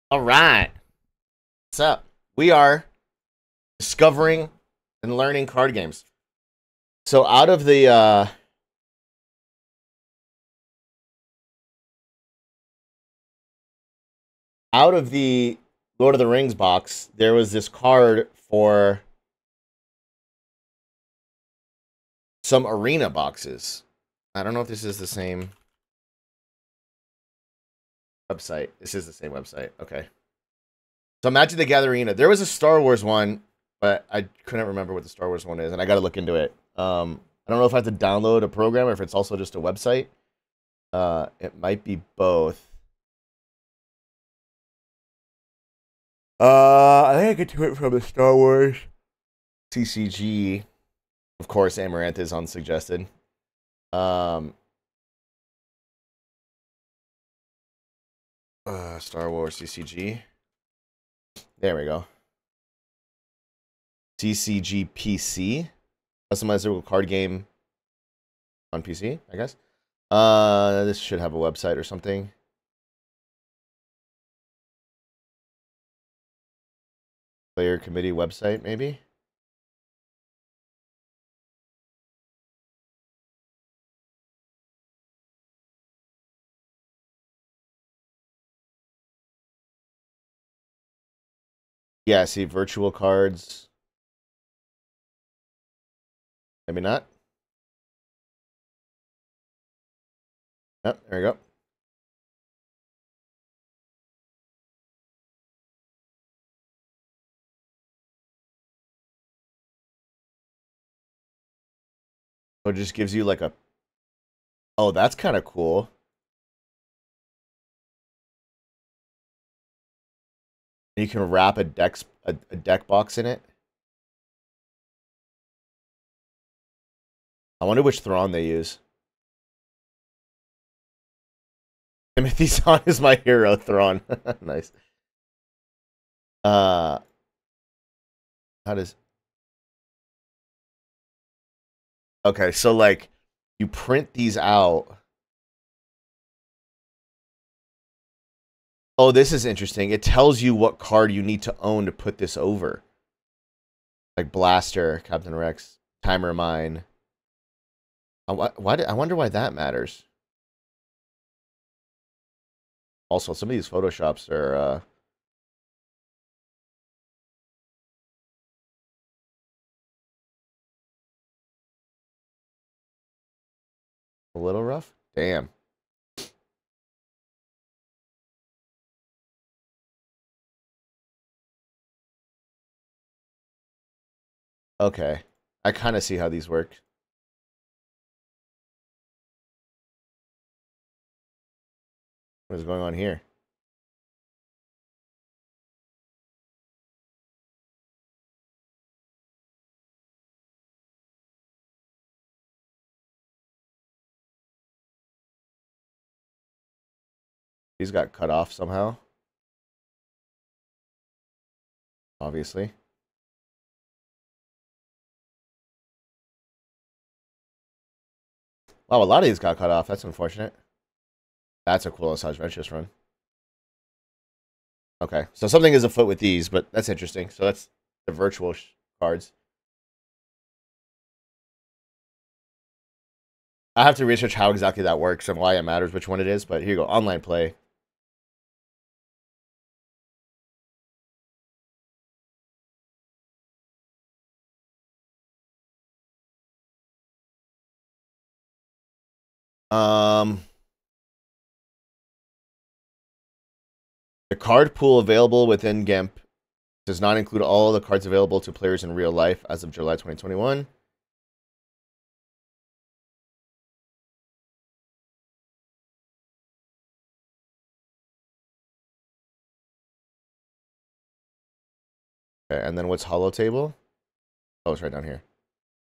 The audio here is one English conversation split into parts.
All right. What's up? We are discovering and learning card games. So out of the Lord of the Rings box, there was this card for some arena boxes. I don't know if this is the same website. This is the same website. Okay. So Magic the Gathering Arena. There was a Star Wars one, but I couldn't remember what the Star Wars one is, and I got to look into it. I don't know if I have to download a program or if it's also just a website. It might be both. I think I could do it from the Star Wars CCG. Of course, Amaranth is unsuggested. Um, Star Wars CCG. There we go. CCG PC. Customizable card game on PC, I guess. This should have a website or something. Player committee website, maybe. Yeah, see virtual cards. Maybe not. Yep, there we go. So it just gives you like a. Oh, that's kind of cool. You can wrap a deck box in it. I wonder which Thrawn they use. Timothy Zahn is my hero, Thrawn. Nice. Uh, how does? Okay, so like you print these out. Oh, this is interesting. It tells you what card you need to own to put this over. Like Blaster, Captain Rex, Timer Mine. I wonder why that matters. Also, some of these photoshops are a little rough. Damn. Okay. I kind of see how these work. What is going on here? These got cut off somehow. Obviously. Wow, a lot of these got cut off. That's unfortunate. That's a cool Asajj Ventress run. Okay, so something is afoot with these, but that's interesting. So that's the virtual cards. I have to research how exactly that works and why it matters which one it is, but here you go. Online play. Um, the card pool available within GIMP does not include all the cards available to players in real life as of July 2021. Okay, and then what's Holo Table? Oh, it's right down here.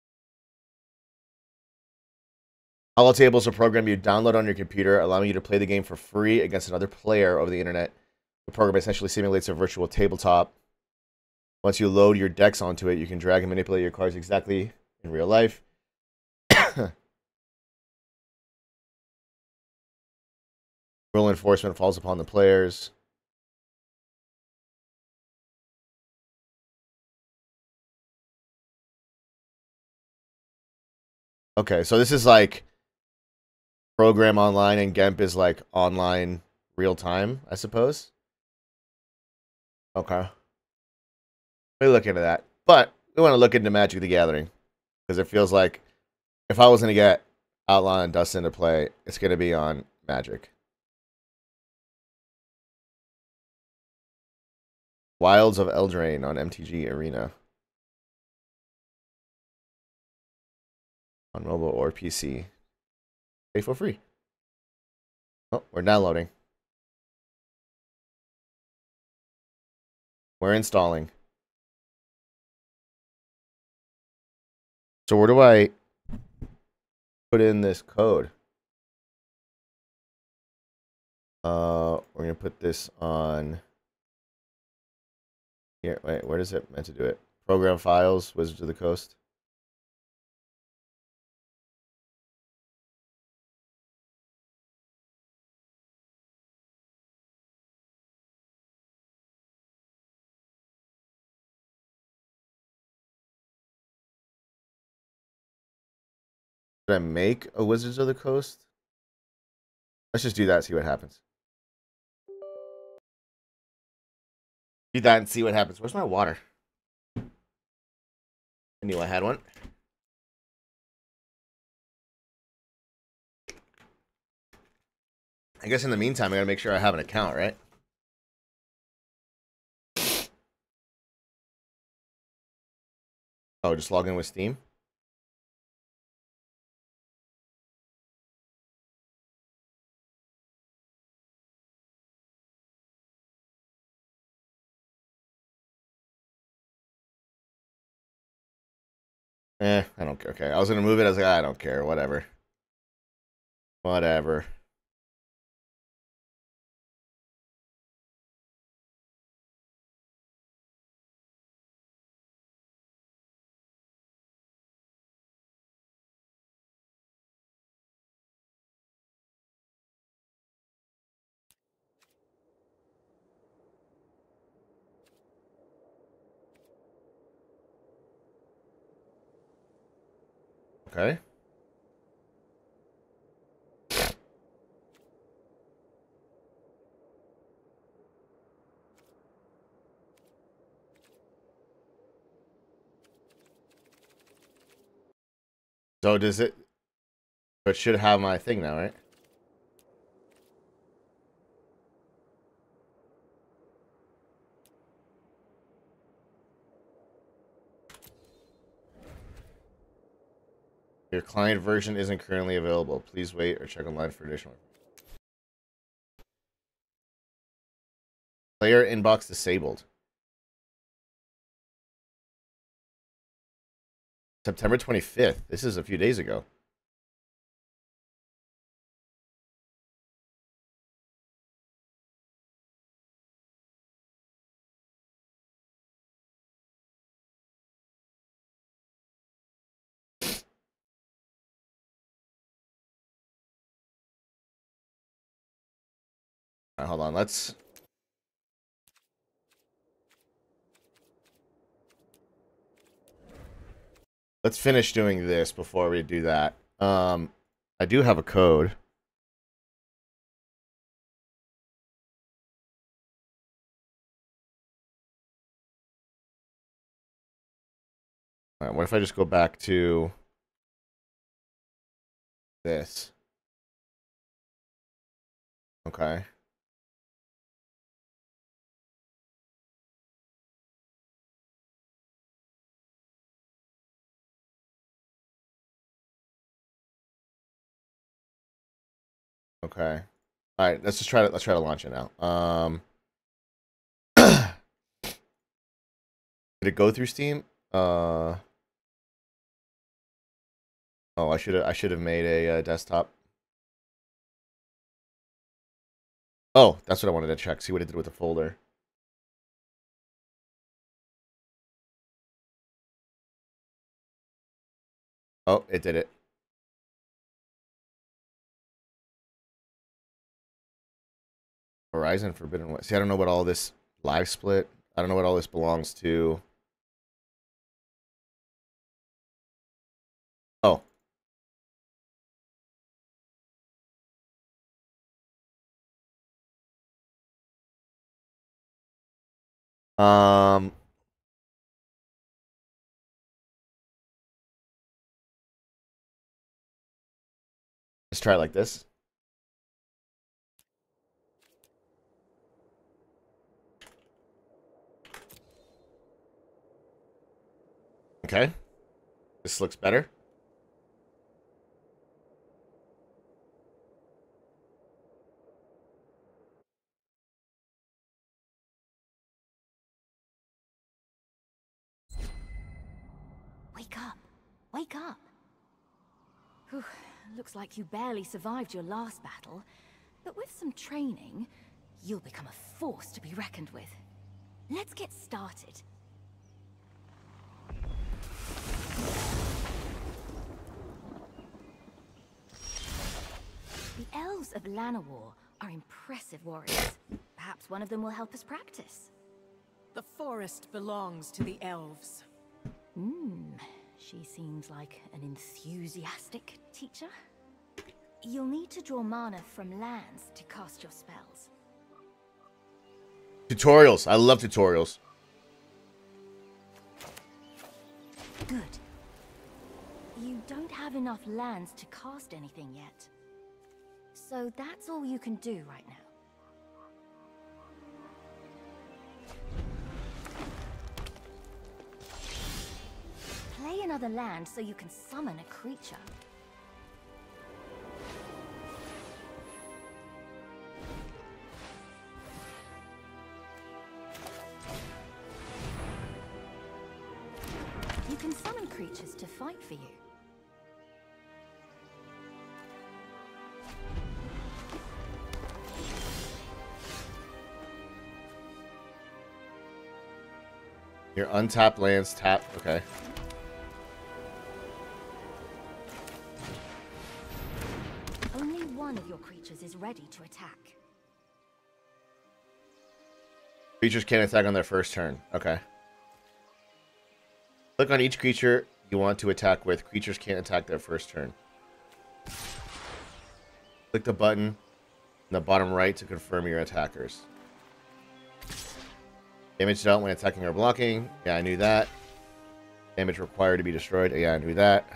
Holo Table is a program you download on your computer, allowing you to play the game for free against another player over the internet. The program essentially simulates a virtual tabletop. Once you load your decks onto it, you can drag and manipulate your cards exactly in real life. Rule enforcement falls upon the players. Okay, so this is like program online and GEMP is like online real time, I suppose. Okay. We look into that. But we want to look into Magic the Gathering because it feels like if I was going to get Outlaw and Dustin to play, it's going to be on Magic. Wilds of Eldraine on MTG Arena. On mobile or PC. Pay for free. Oh, we're downloading. We're installing. So where do I put in this code? We're gonna put this on here. Wait, where does it meant to do it? Program files, Wizards of the Coast. Did I make a Wizards of the Coast? Let's just do that, see what happens. Do that and see what happens. Where's my water? I knew I had one. I guess in the meantime, I gotta make sure I have an account, right? Oh, just log in with Steam? I don't care. Okay, I was gonna move it. I was like, I don't care. Whatever. Whatever. Okay. So does it? But should have my thing now, right? Your client version isn't currently available. Please wait or check online for additional. Player inbox disabled. September 25th. This is a few days ago. All right, hold on. Let's finish doing this before we do that. I do have a code. All right, what if I just go back to this? Okay. Okay. All right, let's just try to launch it now. Did it go through Steam? Oh, I should have made a desktop. Oh, that's what I wanted to check. See what it did with the folder. Oh, it did it. Horizon Forbidden West. See, I don't know what all this live split. I don't know what all this belongs to. Oh. Um, let's try it like this. Okay. This looks better. Wake up. Wake up. Whew, looks like you barely survived your last battle, but with some training, you'll become a force to be reckoned with. Let's get started. The elves of Llanowar are impressive warriors. Perhaps one of them will help us practice. The forest belongs to the elves. She seems like an enthusiastic teacher. You'll need to draw mana from lands to cast your spells. Tutorials. I love tutorials. Good. You don't have enough lands to cast anything yet. So that's all you can do right now. Play another land so you can summon a creature. You can summon creatures to fight for you. Your untapped lands tap. Okay. Only one of your creatures is ready to attack. Creatures can't attack on their first turn. Okay. Click on each creature you want to attack with. Creatures can't attack their first turn. Click the button in the bottom right to confirm your attackers. Damage dealt when attacking or blocking. Yeah, I knew that. Damage required to be destroyed. Yeah, I knew that.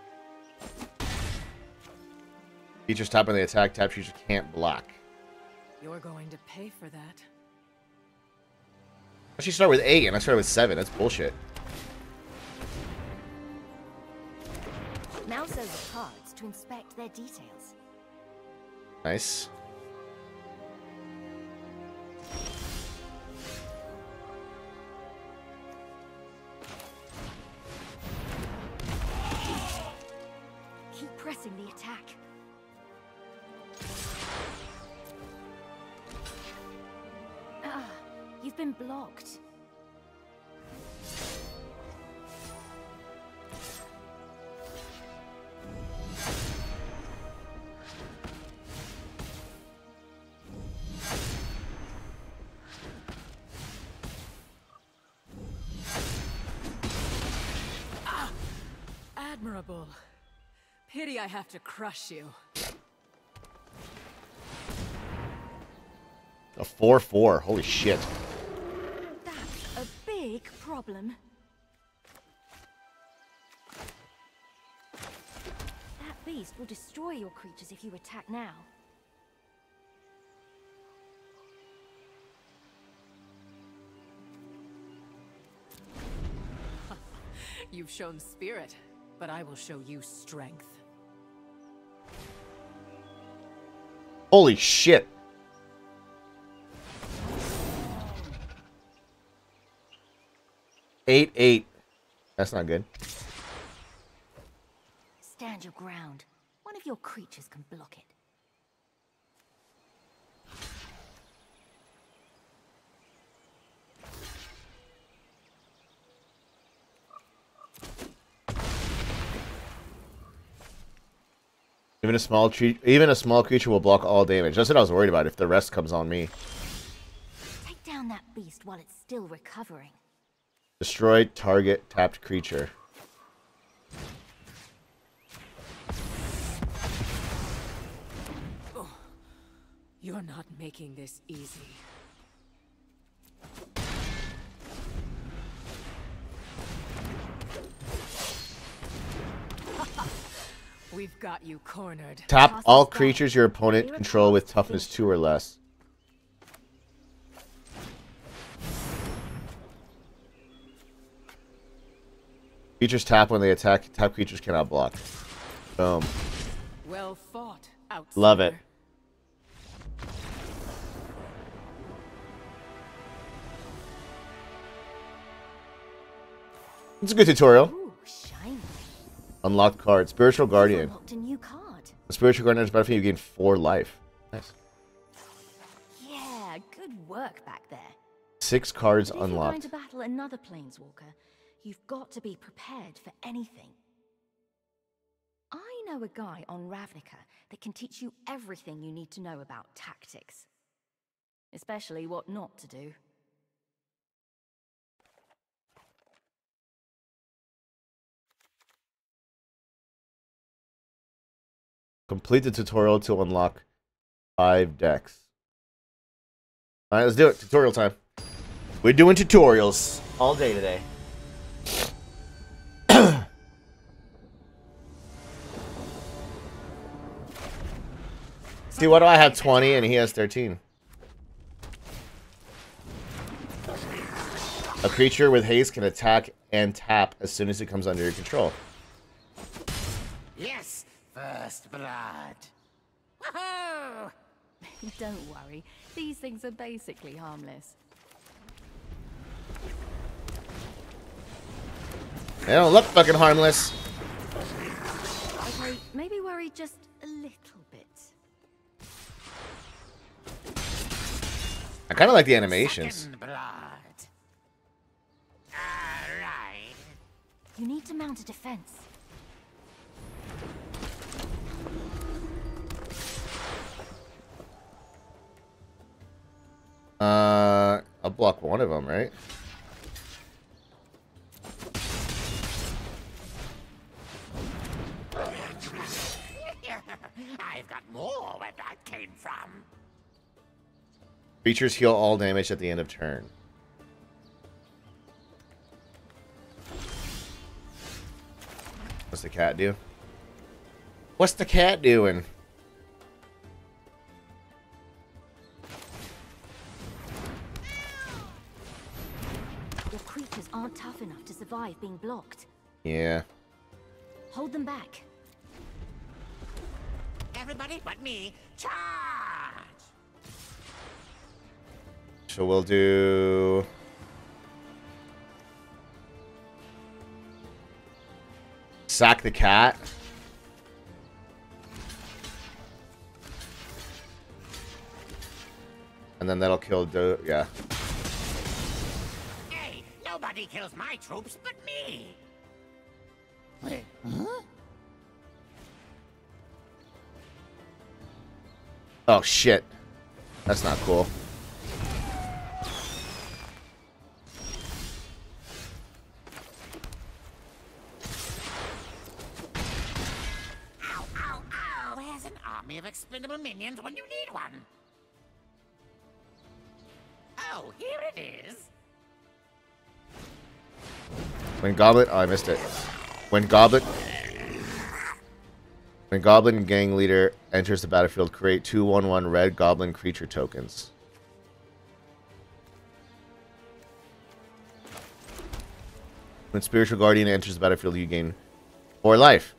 Creatures tap when they attack. Tap creatures can't block. You're going to pay for that. I should start with 8 and I started with 7. That's bullshit. Mouse over cards to inspect their details. Nice. Keep pressing the attack. You've been blocked. Admirable. Pity I have to crush you. A 4/4. Holy shit. That's a big problem. That beast will destroy your creatures if you attack now. You've shown spirit, but I will show you strength. Holy shit. Eight. That's not good. Stand your ground. One of your creatures can block it. Even a small creature will block all damage. That's what I was worried about if the rest comes on me. Take down that beast while it's still recovering. Destroy target tapped creature. Oh, you're not making this easy. We've got you cornered. Tap all creatures your opponent control with toughness 2 or less. Creatures tap when they attack. Tap creatures cannot block. Boom. Well fought, outsider. Love it. It's a good tutorial. Ooh, shiny. Unlocked card. Spiritual Guardian. Unlocked a new card. The Spiritual Guardian is battlefield, you gain 4 life. Nice. Yeah, good work back there. 6 cards But if you're going unlocked. to battle another planeswalker, you've got to be prepared for anything. I know a guy on Ravnica that can teach you everything you need to know about tactics. Especially what not to do. Complete the tutorial to unlock 5 decks. Alright, let's do it. Tutorial time. We're doing tutorials all day today. See, what do I have 20 and he has 13? A creature with haste can attack and tap as soon as it comes under your control. Yes, first blood. Woohoo! Don't worry, these things are basically harmless. They don't look fucking harmless. Okay, maybe worry just a little bit. I kind of like the animations. Second blood. Alright. You need to mount a defense. I'll block one of them, right? I've got more where that came from. Creatures heal all damage at the end of turn. What's the cat do? What's the cat doing? Your creatures aren't tough enough to survive being blocked. Yeah. Hold them back. Everybody but me, charge! So we'll do... Sack the cat. And then that'll kill yeah. Hey, nobody kills my troops but me! Wait, huh? Oh shit. That's not cool. Ow, ow, ow! There's an army of expendable minions when you need one. Oh, here it is. When Goblin... Oh, I missed it. When Goblin gang leader enters the battlefield, create 2/1/1 red goblin creature tokens. When Spiritual Guardian enters the battlefield, you gain 4 life.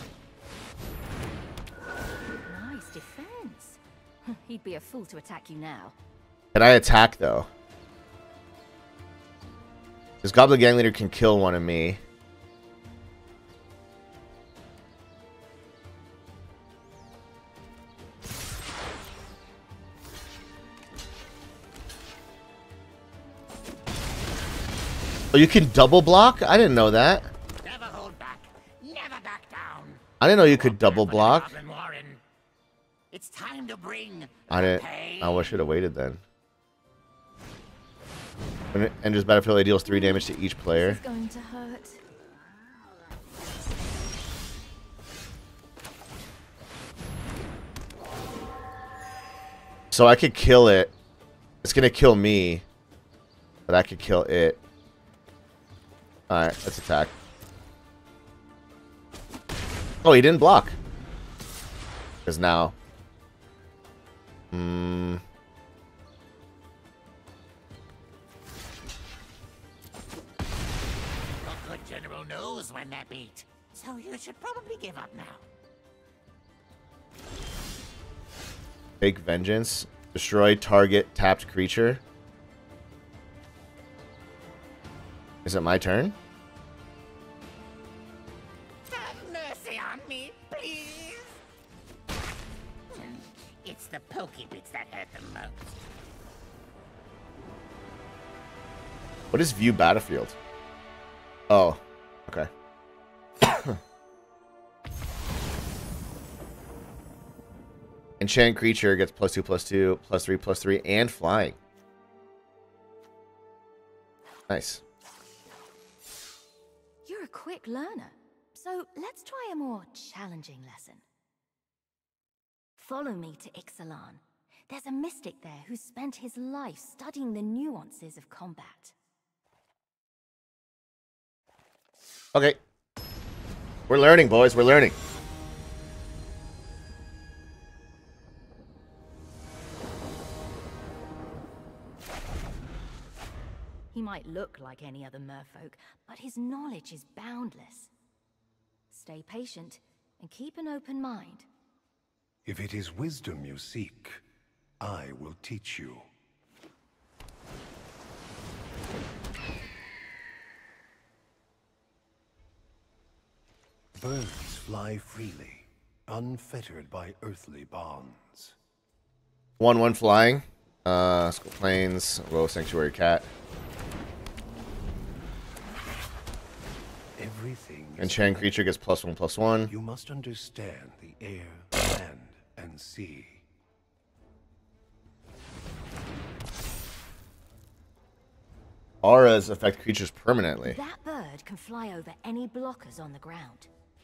Nice defense. He'd be a fool to attack you now. Can I attack, though? This Goblin gang leader can kill one of me. Oh, you can double block? I didn't know that. Never hold back. Never back down. I didn't know you could double block. Goblin Warren. It's time to bring I didn't. pain. Oh, I should have waited then. When it enters battlefield, it deals 3 damage to each player. This is going to hurt. So I could kill it. It's gonna kill me, but I could kill it. All right, let's attack. Oh, he didn't block. Because now... A good general knows when they're beat, so you should probably give up now. Take vengeance. Destroy target tapped creature. Is it my turn? Have mercy on me, please. It's the pokey bits that hurt the most. What is view battlefield? Oh, okay. Enchant creature gets +2/+2, +3/+3, and flying. Nice. You're a quick learner, so let's try a more challenging lesson. Follow me to Ixalan. There's a mystic there who spent his life studying the nuances of combat. Okay. We're learning, boys. We're learning. He might look like any other merfolk, but his knowledge is boundless. Stay patient and keep an open mind. If it is wisdom you seek, I will teach you. Birds fly freely, unfettered by earthly bonds. 1/1 flying. Skull Plains. Royal Sanctuary Cat. Everything is Enchant creature gets +1/+1. You must understand the air, land, and sea. Auras affect creatures permanently. That bird can fly over any blockers on the ground.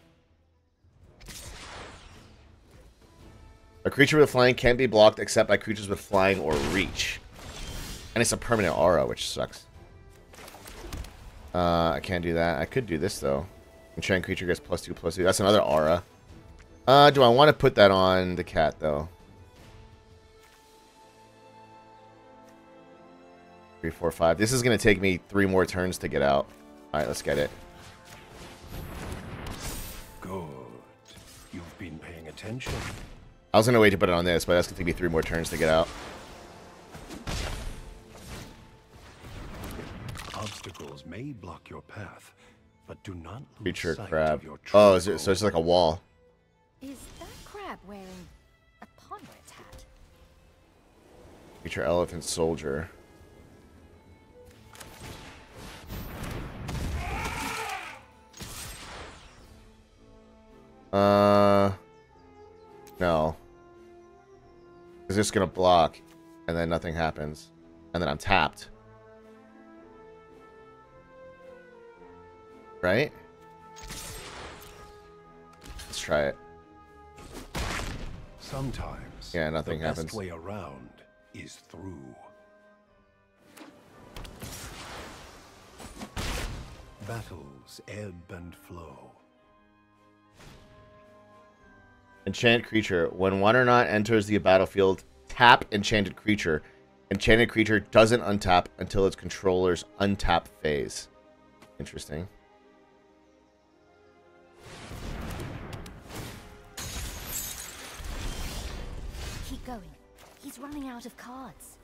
A creature with flying can't be blocked except by creatures with flying or reach. And it's a permanent aura, which sucks. I can't do that. I could do this, though. Enchant creature gets +2/+2. That's another aura. Do I want to put that on the cat, though? 3, 4, 5. This is going to take me 3 more turns to get out. Alright, let's get it. Good. You've been paying attention. I was going to wait to put it on this, but that's going to take me 3 more turns to get out. Obstacles may block your path, but do not lose Creature sight crab. of your true Oh, is it, so goal. it's like a wall. Is that crab wearing a pirate's hat? Creature elephant soldier. No. It's just gonna block, and then nothing happens. And then I'm tapped. Right? Let's try it. Sometimes Yeah, nothing the happens. best way around is through. Battles ebb and flow. Enchant creature. When one or not enters the battlefield, tap enchanted creature. Enchanted creature doesn't untap until its controller's untap phase. Interesting. Keep going. He's running out of cards.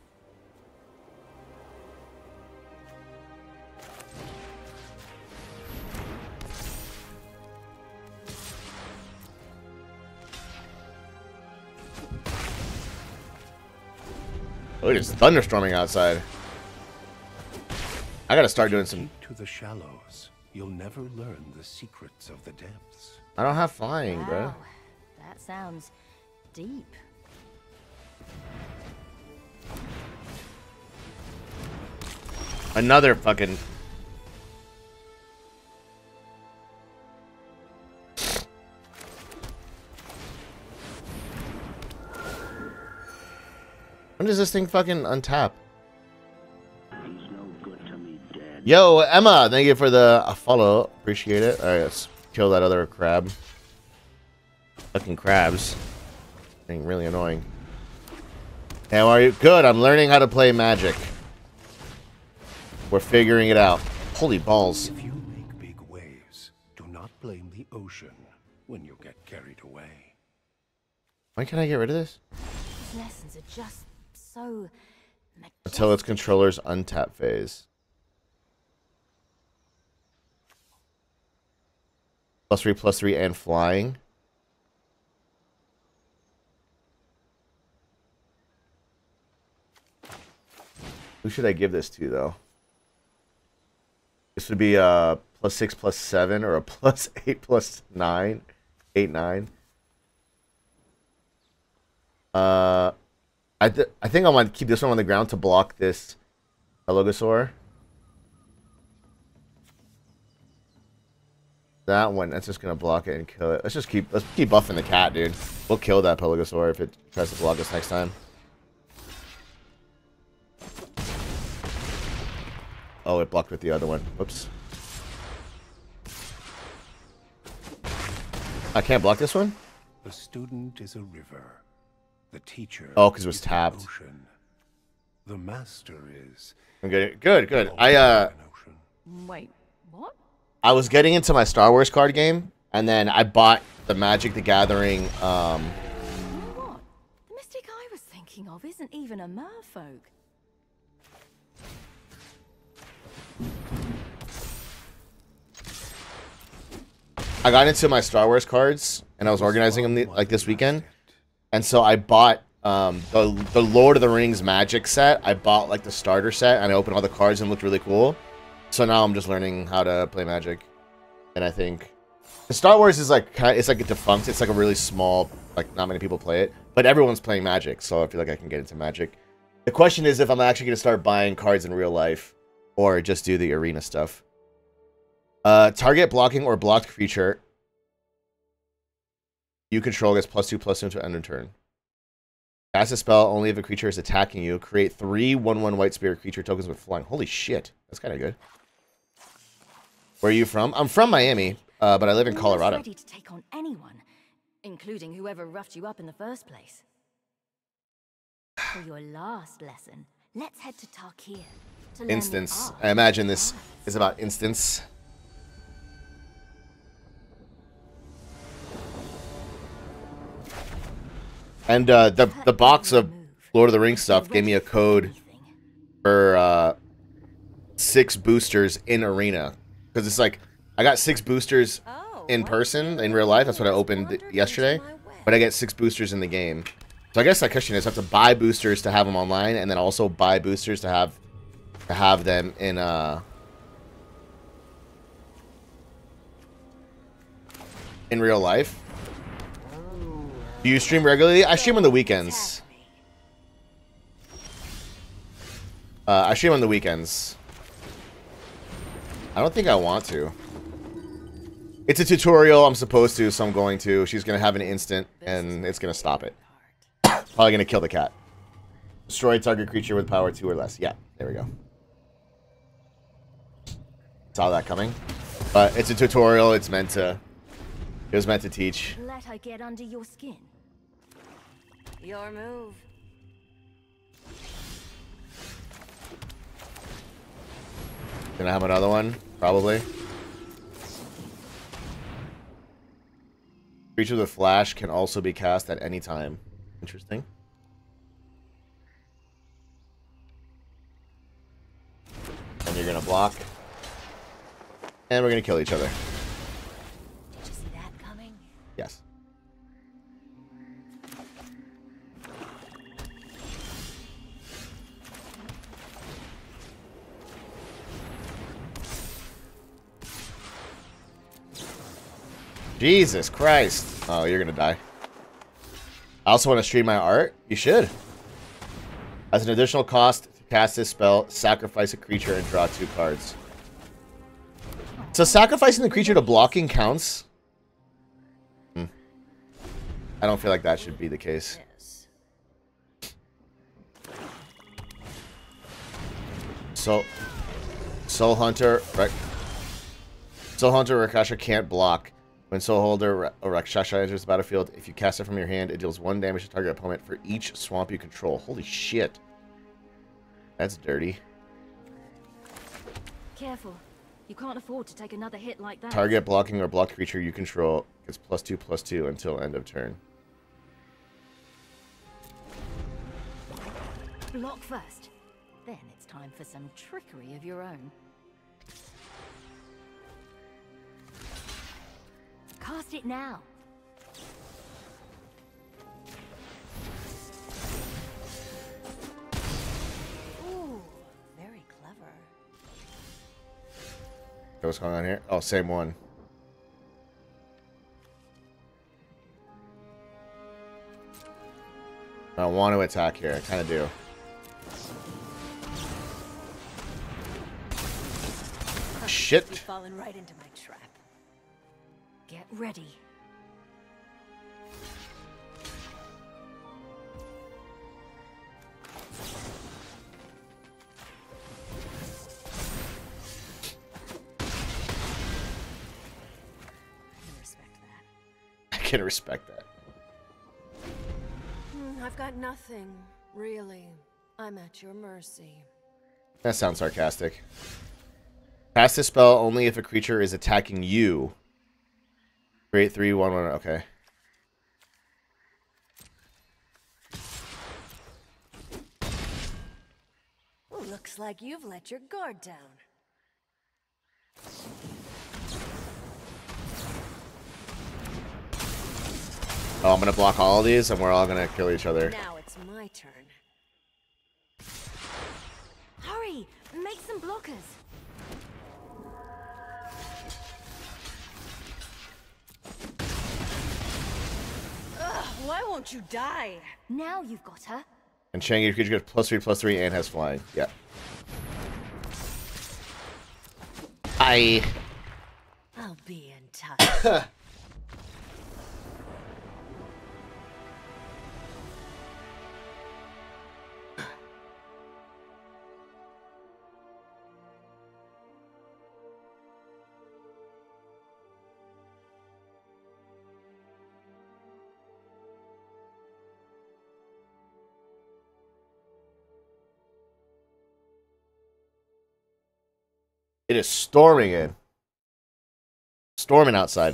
Oh, it is thunderstorming outside. I gotta start doing some... Keep to the shallows. You'll never learn the secrets of the depths. I don't have flying, bro. Wow, that sounds deep. Another fucking... When does this thing fucking untap? Yo, Emma, thank you for the follow. Appreciate it. Alright, let's kill that other crab. Fucking crabs. Being really annoying. How are you? Good. I'm learning how to play Magic. We're figuring it out. Holy balls. If you make big waves, do not blame the ocean when you get carried away. Why can't I get rid of this? These lessons are just so Until its controller's untap phase. +3/+3 and flying. Who should I give this to, though? This would be a +6/+7 or a +8/+9. 8/9. I think I want to keep this one on the ground to block this Pelogosaur. That one, that's just gonna block it and kill it. Let's keep buffing the cat, dude. We'll kill that Pelogosaur if it tries to block us next time. Oh, it blocked with the other one. Whoops. I can't block this one? The student is a river. The teacher. Oh, because it was is an tapped. ocean. The master is. I'm getting good. an ocean. Wait, what? I was getting into my Star Wars card game, and then I bought the Magic the Gathering. You know what? The mystic I was thinking of isn't even a merfolk. I got into my Star Wars cards, and I was organizing them like this weekend, and so I bought the Lord of the Rings Magic set. I bought like the starter set, and I opened all the cards and it looked really cool. So now I'm just learning how to play Magic, and I think the Star Wars is like it's like a defunct. It's like a really small, like not many people play it, but everyone's playing Magic, so I feel like I can get into Magic. The question is if I'm actually going to start buying cards in real life, or just do the arena stuff. Target blocking or blocked creature you control gets +2/+2 until end of turn. Cast a spell only if a creature is attacking you. Create 3 1/1 white spirit creature tokens with flying. Holy shit, that's kind of good. Where are you from? I'm from Miami, but I live in Colorado. Ready to take on anyone, including whoever roughed you up in the first place. For your last lesson, let's head to Tarkir. To learn Instance. the art I imagine of this arts. is about instance. And the box of Lord of the Rings stuff gave me a code for 6 boosters in arena, because it's like I got 6 boosters in person in real life. That's what I opened yesterday, but I get 6 boosters in the game. So I guess that question is I have to buy boosters to have them online, and then also buy boosters to have them in real life. Do you stream regularly? I stream on the weekends. I stream on the weekends. I don't think I want to. It's a tutorial. I'm supposed to, so I'm going to. She's going to have an instant, and it's going to stop it. Probably going to kill the cat. Destroy target creature with power 2 or less. Yeah, there we go. Saw that coming. But it's a tutorial. It's meant to... It was meant to teach. Let her get under your skin. Your move. Gonna have another one, probably. Creature with flash can also be cast at any time. Interesting. And you're gonna block. And we're gonna kill each other. Did you see that coming? Yes. Jesus Christ. Oh, you're gonna die. I also want to stream my art. You should. As an additional cost to cast this spell, sacrifice a creature and draw 2 cards. So sacrificing the creature to blocking counts? I don't feel like that should be the case. So, Soul Hunter, right? Soul Hunter Rakasha can't block. When Soul Holder or Rakshasa enters the battlefield, if you cast it from your hand, it deals 1 damage to target opponent for each swamp you control. Holy shit. That's dirty. Careful. You can't afford to take another hit like that. Target blocking or blocked creature you control gets +2/+2 until end of turn. Block first. Then it's time for some trickery of your own. Cast it now. Ooh, very clever. What's going on here? Oh, same one. I don't want to attack here. I kind of do. Shit. You've fallen right into my trap. Get ready. I can respect that. I've got nothing, really. I'm at your mercy. That sounds sarcastic. Cast this spell only if a creature is attacking you. Create 3/1/1. Okay. Looks like you've let your guard down. Oh, I'm gonna block all of these, and we're all gonna kill each other. Now it's my turn. Hurry! Make some blockers. Ugh, why won't you die? Now you've got her. And Changi creature gets +3/+3 and has flying. Yeah. I'll be in touch. It is storming in. Storming outside.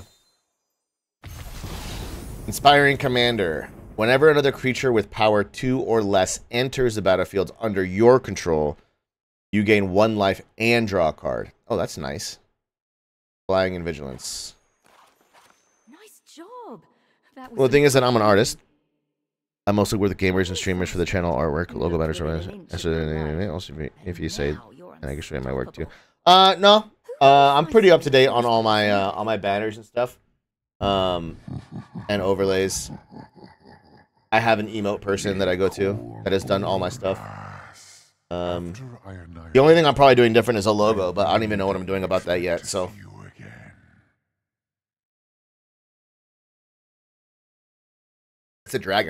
Inspiring Commander. Whenever another creature with power 2 or less enters the battlefield under your control, you gain 1 life and draw a card. Oh, that's nice. Flying and Vigilance. Nice job. That was Well, the thing is that I'm an artist. I mostly work with gamers and streamers for the channel artwork. Logo matters. Also, if you say, and I can show you my work too. No. I'm pretty up to date on all my banners and stuff. And overlays. I have an emote person that I go to that has done all my stuff. The only thing I'm probably doing different is a logo, but I don't even know what I'm doing about that yet. So. It's a dragon.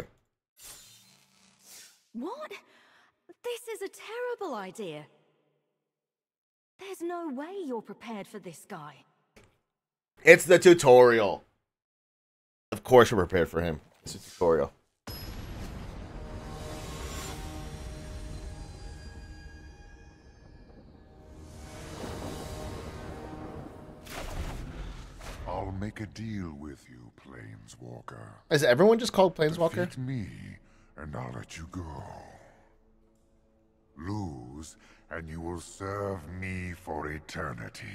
What? This is a terrible idea. There's no way you're prepared for this guy. It's the tutorial. Of course we're prepared for him. It's a tutorial. I'll make a deal with you, Planeswalker. Is everyone just called Planeswalker? Defeat me, and I'll let you go. Lose, and you will serve me for eternity.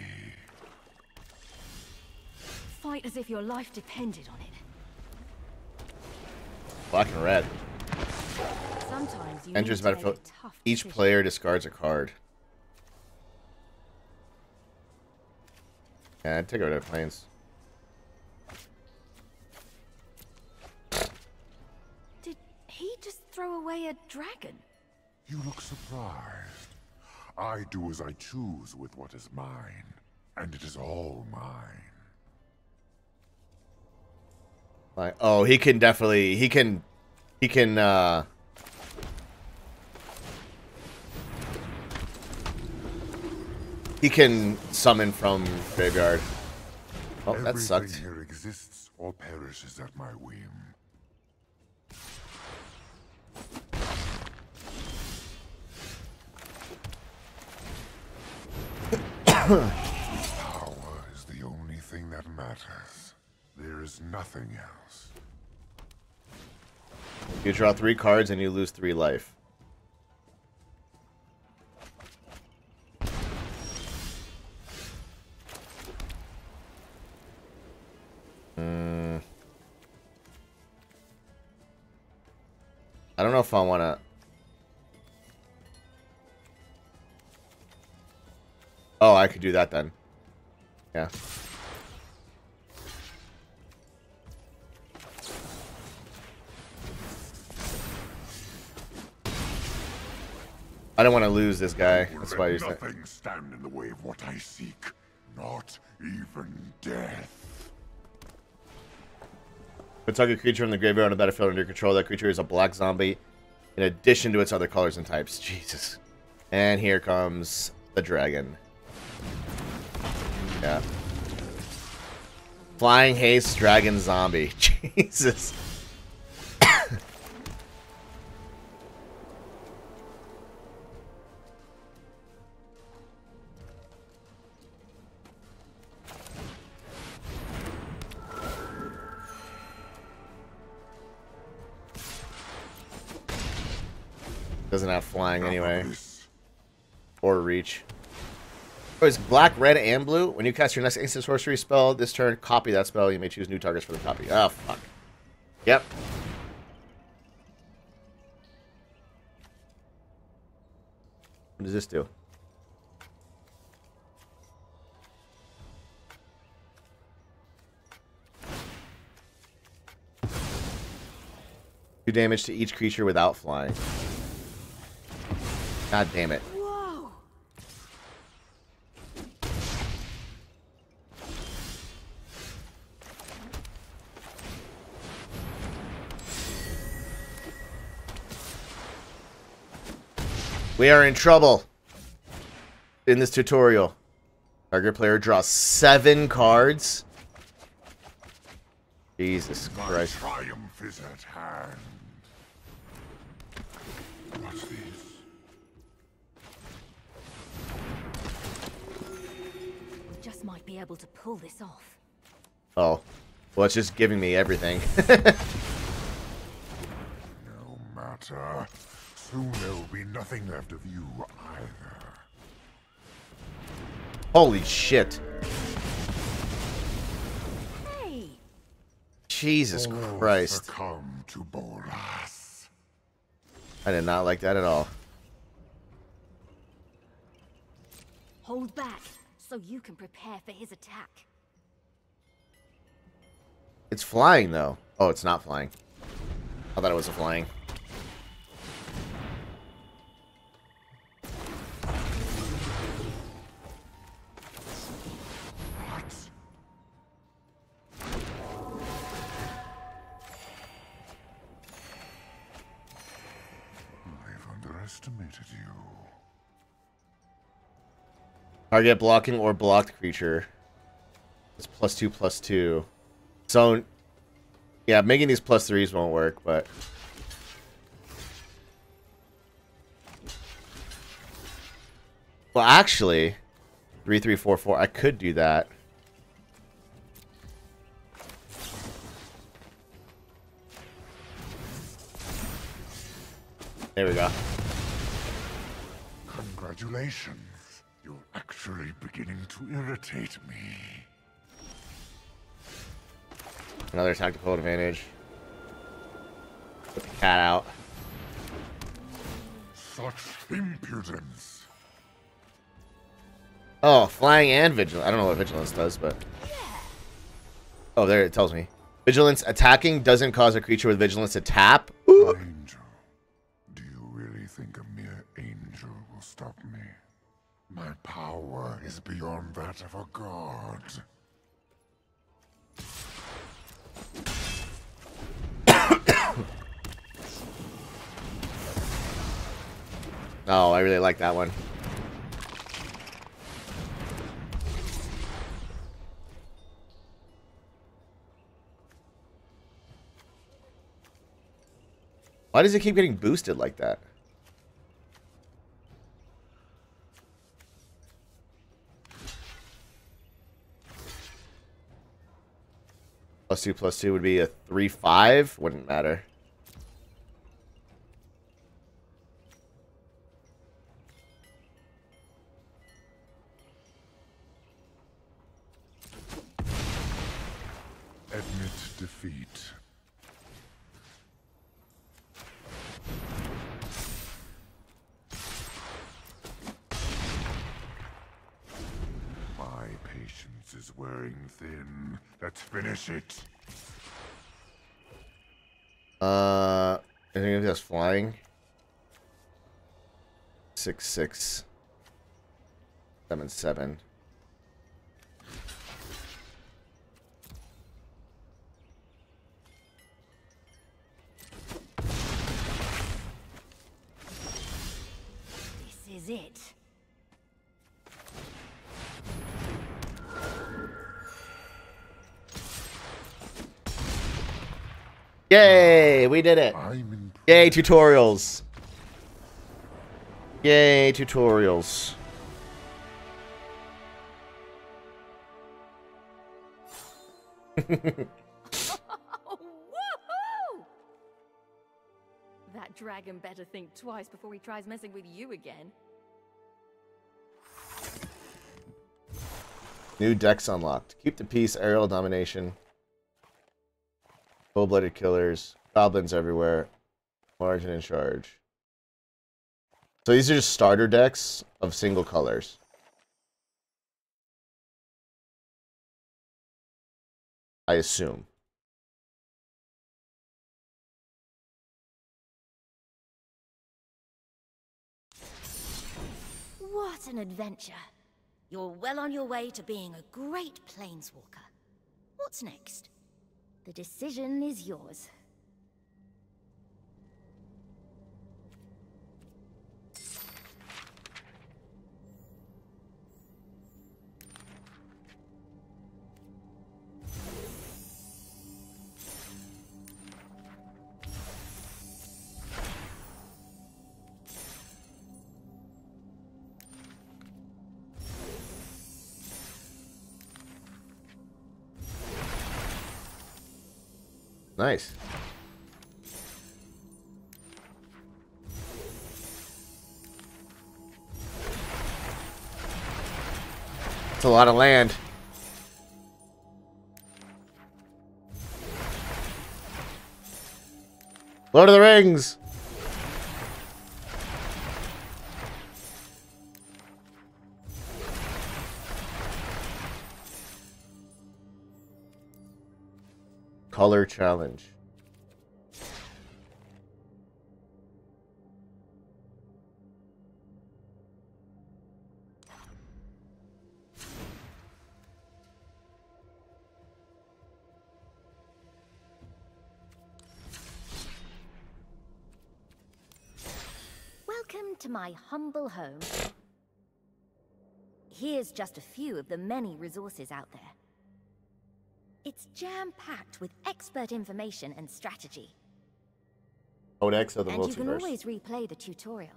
Fight as if your life depended on it. Black and red. Sometimes you Enters need to battlefield. make a tough Each decision. player discards a card. Yeah, I'd take it to planes. Did he just throw away a dragon? You look surprised. I do as I choose with what is mine, and it is all mine. Like, oh, he can definitely, he can summon from graveyard. Oh, that sucked. Everything here exists or perishes at my whim. Power is the only thing that matters. There is nothing else. You draw 3 cards and you lose 3 life. I don't know if I want to... Oh, I could do that then. Yeah. I don't want to lose this guy. That's why he's... Nothing stand in the way of what I seek. Not even death. Put target creature from the graveyard on the battlefield under your control. That creature is a black zombie in addition to its other colors and types. Jesus. And here comes the dragon. Yeah. Flying haste dragon zombie. Jesus. Doesn't have flying anyway. Or reach. Oh, it's black, red, and blue. When you cast your next instant sorcery spell this turn, copy that spell. You may choose new targets for the copy. Oh, fuck. Yep. What does this do? Do damage to each creature without flying. God damn it. Whoa! We are in trouble in this tutorial. Target player draws 7 cards. Jesus Christ. My triumph is at hand. What's this? We just might be able to pull this off. Oh. Well, it's just giving me everything. No matter. Soon there will be nothing left of you either. Holy shit. Hey! Jesus All Christ. Succumb to Bolas. I did not like that at all. Hold back, so you can prepare for his attack. It's flying, though. Oh, it's not flying. I thought it was a flying. What? I've underestimated you. Target blocking or blocked creature. It's +2/+2. So, yeah, making these +3s won't work, but... Well, actually, 3/3/4/4, I could do that. There we go. Congratulations. You're actually beginning to irritate me. Another tactical advantage. Put the cat out. Such impudence. Oh, flying and vigilance. I don't know what vigilance does, but... Oh, there it tells me. Vigilance attacking doesn't cause a creature with vigilance to tap. Ooh. Angel. Do you really think a mere angel will stop me? My power is beyond that of a god. Oh, I really like that one. Why does it keep getting boosted like that? +2/+2 would be a 3/5. Wouldn't matter. Admit defeat. My patience is wearing thin. Let's finish it. I think that's flying. 6/6. 7/7. This is it. Yay! We did it. I'm in. Yay, tutorials. Yay, tutorials. Oh, woohoo! That dragon better think twice before he tries messing with you again. New decks unlocked. Keep the peace, aerial domination. Cold-blooded killers. Goblins everywhere. Margin in charge. So these are just starter decks of single colors. I assume. What an adventure. You're well on your way to being a great planeswalker. What's next? The decision is yours. Nice. It's a lot of land. Lord of the Rings. Color challenge. Welcome to my humble home. Here's just a few of the many resources out there. It's jam-packed with expert information and strategy. Codex of the And you can Multiverse. always replay the tutorial.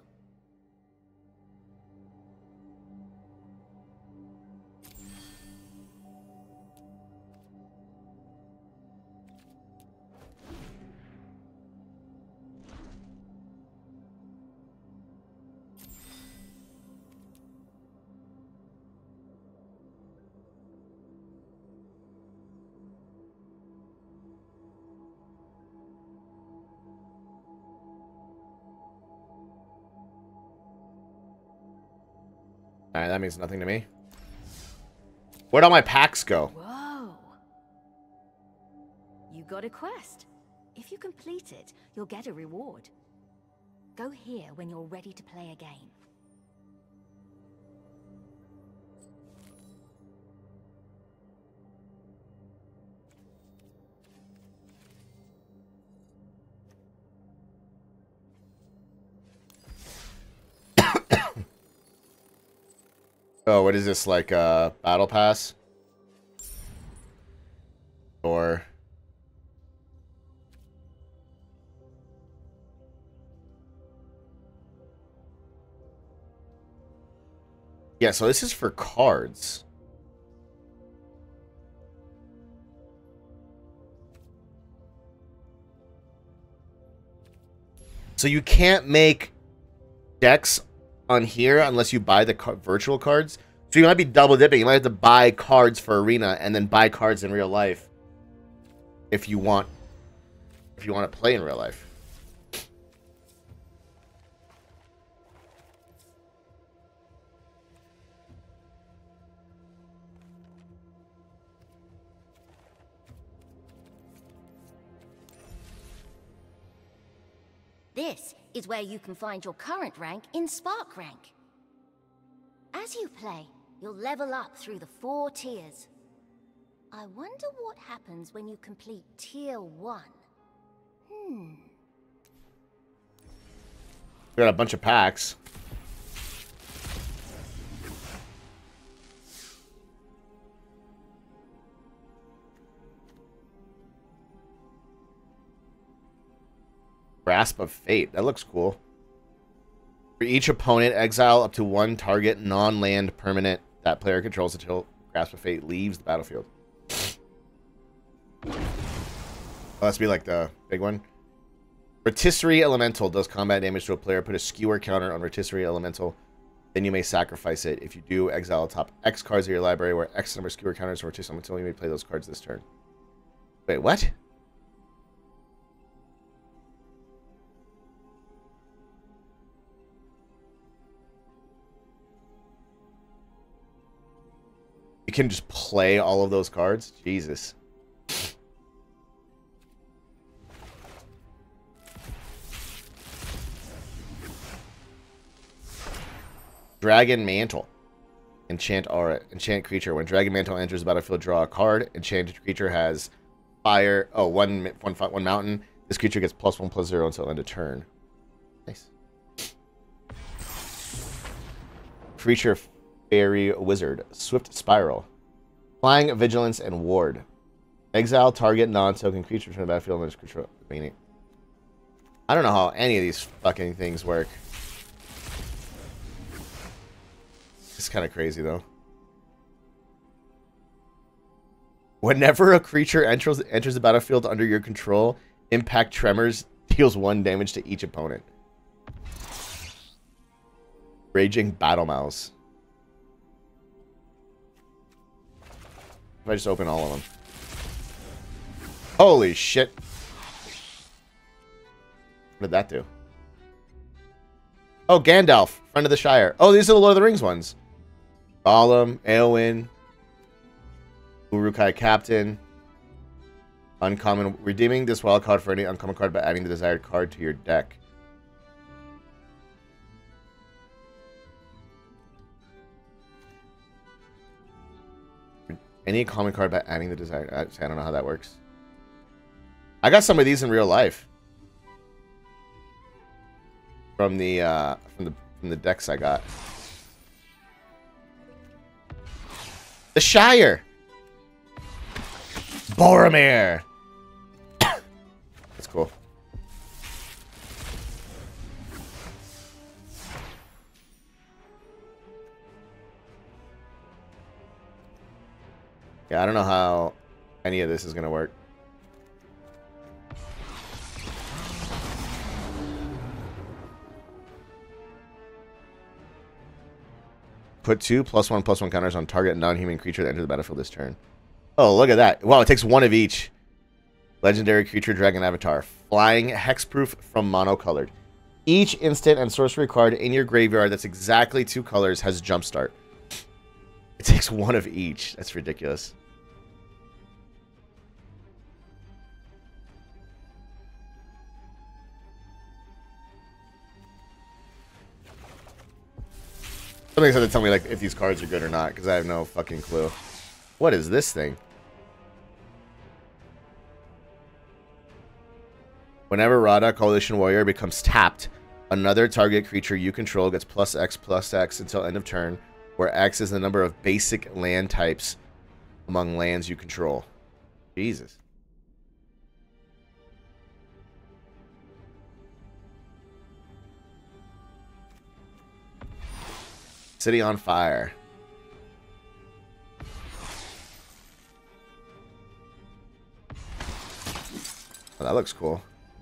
Alright, that means nothing to me. Where'd all my packs go? Whoa! You got a quest. If you complete it, you'll get a reward. Go here when you're ready to play a game. Oh, what is this, like, battle pass? Or... Yeah, so this is for cards. So you can't make decks on here unless you buy the virtual cards. So you might be double dipping. You might have to buy cards for Arena and then buy cards in real life if you want to play in real life. This is where you can find your current rank in Spark Rank. As you play, you'll level up through the 4 tiers. I wonder what happens when you complete Tier 1. We got a bunch of packs. Grasp of Fate. That looks cool. For each opponent, exile up to 1 target non-land permanent that player controls until Grasp of Fate leaves the battlefield. Oh, that's be like the big one. Rotisserie Elemental does combat damage to a player. Put a skewer counter on Rotisserie Elemental. Then you may sacrifice it. If you do, exile top X cards of your library where X number of skewer counters or Rotisserie Elemental. You may play those cards this turn. Wait, what? You can just play all of those cards? Jesus. Dragon Mantle. Enchant aura. Enchant creature. When Dragon Mantle enters the battlefield, draw a card. Enchanted creature has fire. Oh, one mountain. This creature gets +1/+0 until end of turn. Nice. Creature Fairy Wizard. Swift Spiral. Flying, Vigilance, and Ward. Exile target non-token creature from the battlefield and its control. Meaning, I don't know how any of these fucking things work. It's kind of crazy, though. Whenever a creature enters the battlefield under your control, Impact Tremors deals 1 damage to each opponent. Raging Battle Mouse. If I just open all of them. Holy shit. What did that do? Oh, Gandalf, Friend of the Shire. Oh, these are the Lord of the Rings ones. Gollum, Eowyn, Uruk-hai Captain. Uncommon. Redeeming this wild card for any uncommon card by adding the desired card to your deck. Any common card by adding the desired... I don't know how that works. I got some of these in real life. From the decks I got. The Shire. Boromir. That's cool. Yeah, I don't know how any of this is going to work. Put 2 +1/+1 counters on target non-human creature that enters the battlefield this turn. Oh, look at that. Wow, it takes 1 of each. Legendary creature, dragon avatar. Flying, hexproof from monocolored. Each instant and sorcery card in your graveyard that's exactly 2 colors has jumpstart. It takes 1 of each. That's ridiculous. Somebody's going to tell me like if these cards are good or not, because I have no fucking clue. What is this thing? Whenever Radha, Coalition Warrior, becomes tapped, another target creature you control gets +X/+X until end of turn, where X is the number of basic land types among lands you control. Jesus. City on fire. Oh, that looks cool.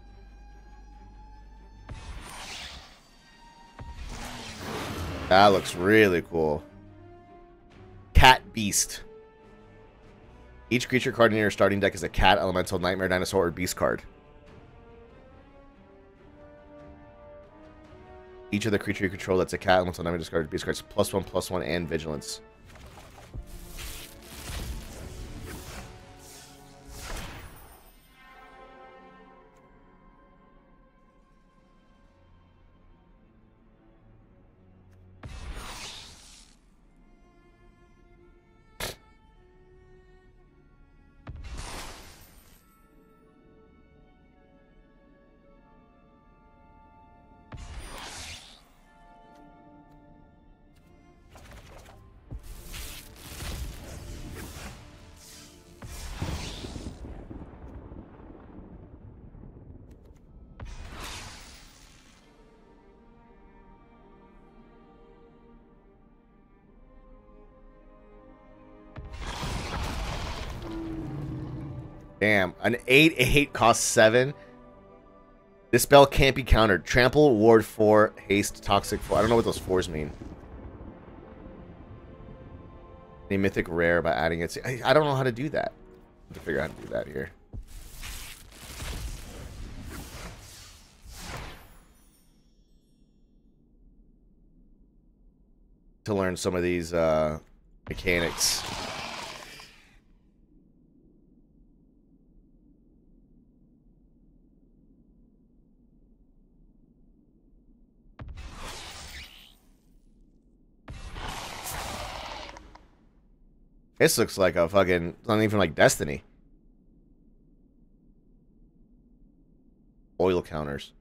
That looks really cool. Cat Beast. Each creature card in your starting deck is a cat, elemental, nightmare, dinosaur, or beast card. Each of the creature you control that's a cat, elemental, nightmare, discard, beast cards, +1/+1, and vigilance. Damn, an 8/8 costs 7. This spell can't be countered. Trample, ward 4, haste, toxic 4. I don't know what those 4s mean. A mythic rare by adding it. I don't know how to do that. I have to figure out how to do that here. To learn some of these mechanics. This looks like a fucking something from like Destiny. Oil counters.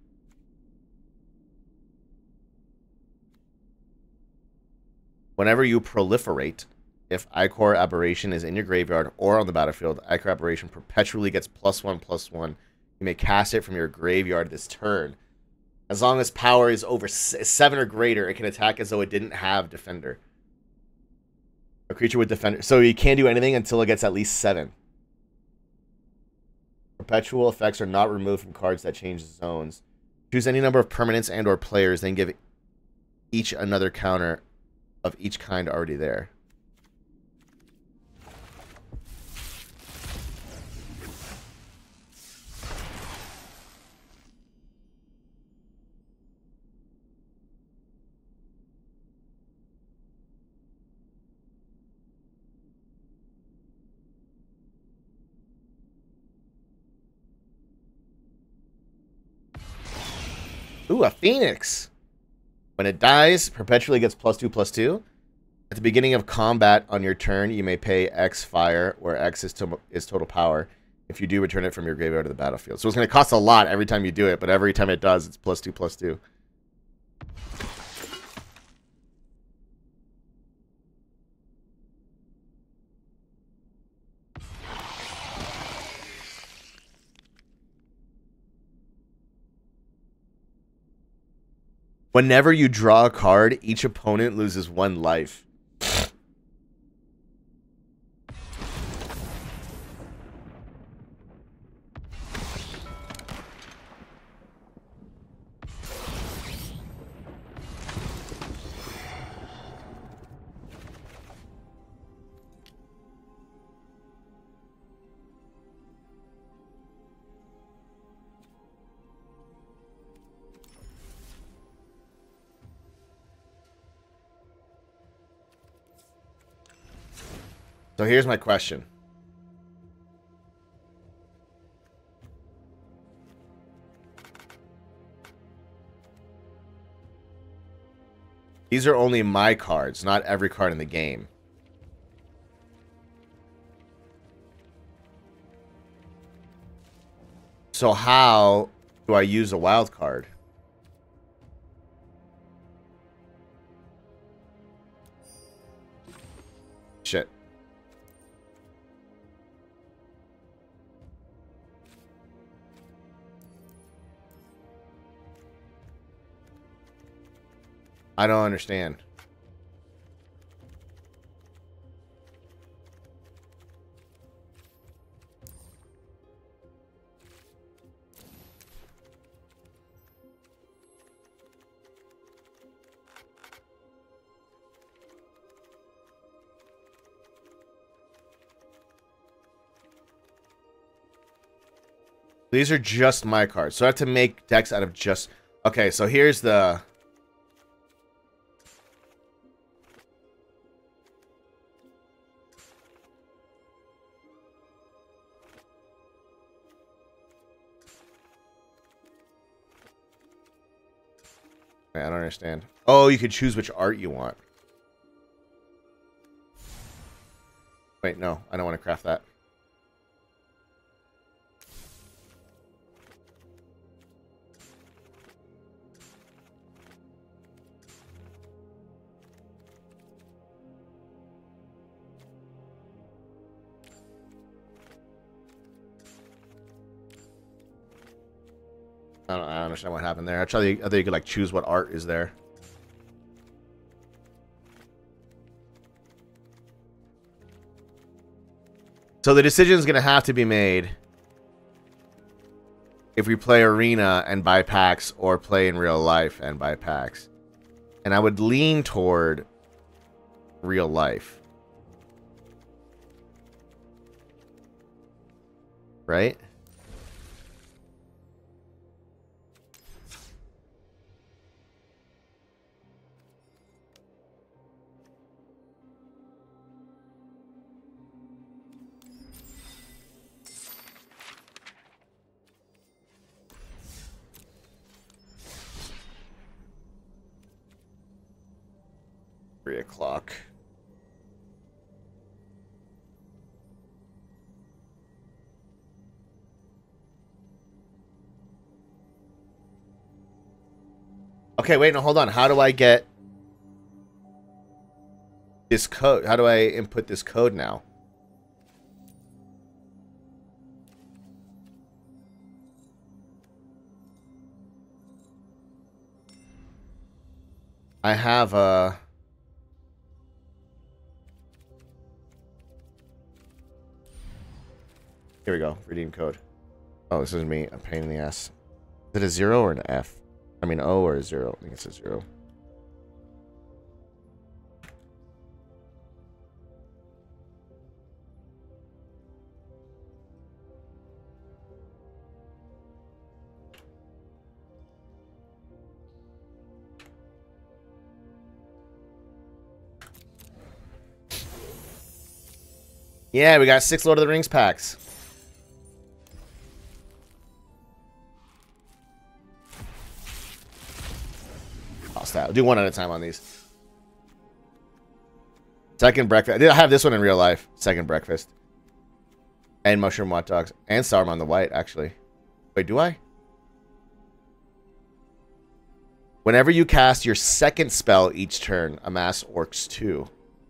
Whenever you proliferate, if Ichor Aberration is in your graveyard or on the battlefield, Ichor Aberration perpetually gets +1/+1. You may cast it from your graveyard this turn. As long as power is over 7 or greater, it can attack as though it didn't have Defender. A creature with Defender. So you can't do anything until it gets at least 7. Perpetual effects are not removed from cards that change zones. Choose any number of permanents and or players, then give each another counter of each kind already there. Ooh, a Phoenix. When it dies, perpetually gets +2/+2. At the beginning of combat on your turn, you may pay X fire, where X is total power. If you do, return it from your graveyard to the battlefield. So it's going to cost a lot every time you do it, but every time it does, it's +2/+2. Whenever you draw a card, each opponent loses 1 life. So here's my question. These are only my cards, not every card in the game. So how do I use a wild card? Shit. I don't understand. These are just my cards. So I have to make decks out of just... Okay, so here's the... I don't understand. Oh, you could choose which art you want. Wait, no. I don't want to craft that. I don't understand what happened there. I thought you could like choose what art is there. So the decision is going to have to be made if we play Arena and buy packs or play in real life and buy packs. And I would lean toward real life. Right? O'clock. Okay, wait, no, hold on. How do I get this code? How do I input this code now? I have a... Here we go. Redeem code. Oh, this is me. A pain in the ass. Is it a 0 or an F? I mean, O or a 0? I think it's a 0. Yeah, we got 6 Lord of the Rings packs. I'll do one at a time on these. Second breakfast. I have this one in real life. Second breakfast. And mushroom hot dogs. And Saruman the White, actually. Wait, do I? Whenever you cast your second spell each turn, amass orcs 2.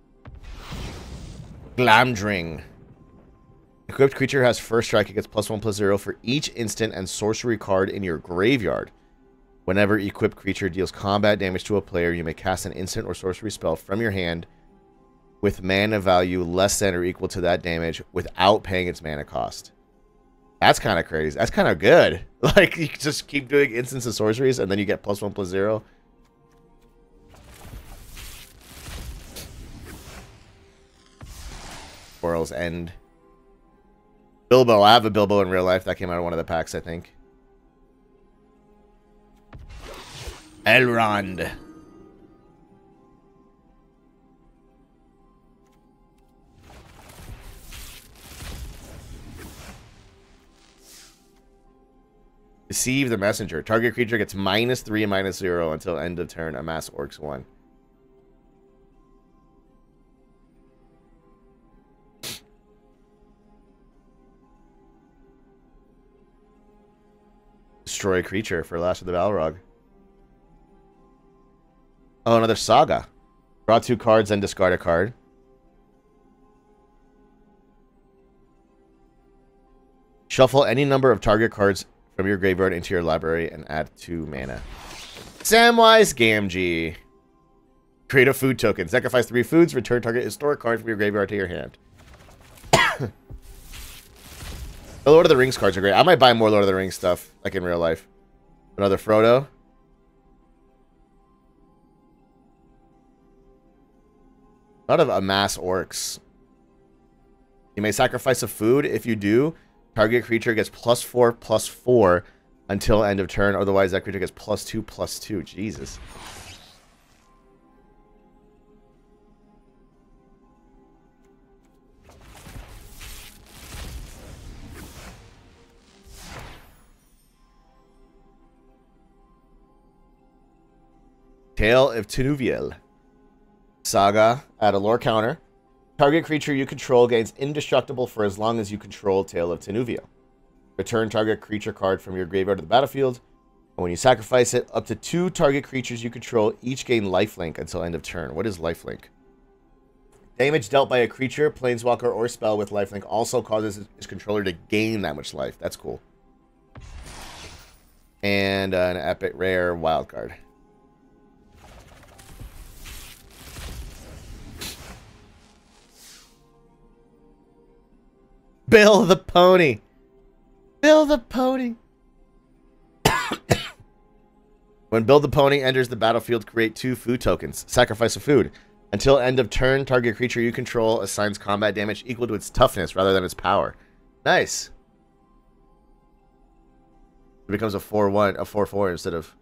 Glamdring. Equipped creature has first strike. It gets +1/+0 for each instant and sorcery card in your graveyard. Whenever equipped creature deals combat damage to a player, you may cast an instant or sorcery spell from your hand with mana value less than or equal to that damage without paying its mana cost. That's kind of crazy. That's kind of good. Like, you just keep doing instants and sorceries, and then you get +1/+0. World's End. Bilbo. I have a Bilbo in real life. That came out of one of the packs, I think. Elrond. Deceive the Messenger. Target creature gets -3 and -0 until end of turn. Amass orcs 1. Destroy a creature for Last of the Balrog. Oh, another Saga. Draw 2 cards and discard a card. Shuffle any number of target cards from your graveyard into your library and add 2 mana. Samwise Gamgee. Create a food token. Sacrifice 3 foods. Return target historic card from your graveyard to your hand. The Lord of the Rings cards are great. I might buy more Lord of the Rings stuff, like in real life. Another Frodo. A lot of amass orcs. You may sacrifice a food. If you do, Target creature gets +4/+4 until end of turn. Otherwise, that creature gets +2/+2. Jesus. Tale of Tenuviel. Saga. Add a lore counter. Target creature you control gains indestructible for as long as you control Tale of Tenuviel. Return target creature card from your graveyard to the battlefield. And when you sacrifice it, up to 2 target creatures you control each gain lifelink until end of turn. What is lifelink? Damage dealt by a creature, planeswalker, or spell with lifelink also causes its controller to gain that much life. That's cool. And an epic rare wild card. Bill the Pony. Bill the Pony. When Bill the Pony enters the battlefield, create 2 food tokens. Sacrifice a food. Until end of turn, target creature you control assigns combat damage equal to its toughness rather than its power. Nice. It becomes a 4/1, a 4/4 instead of...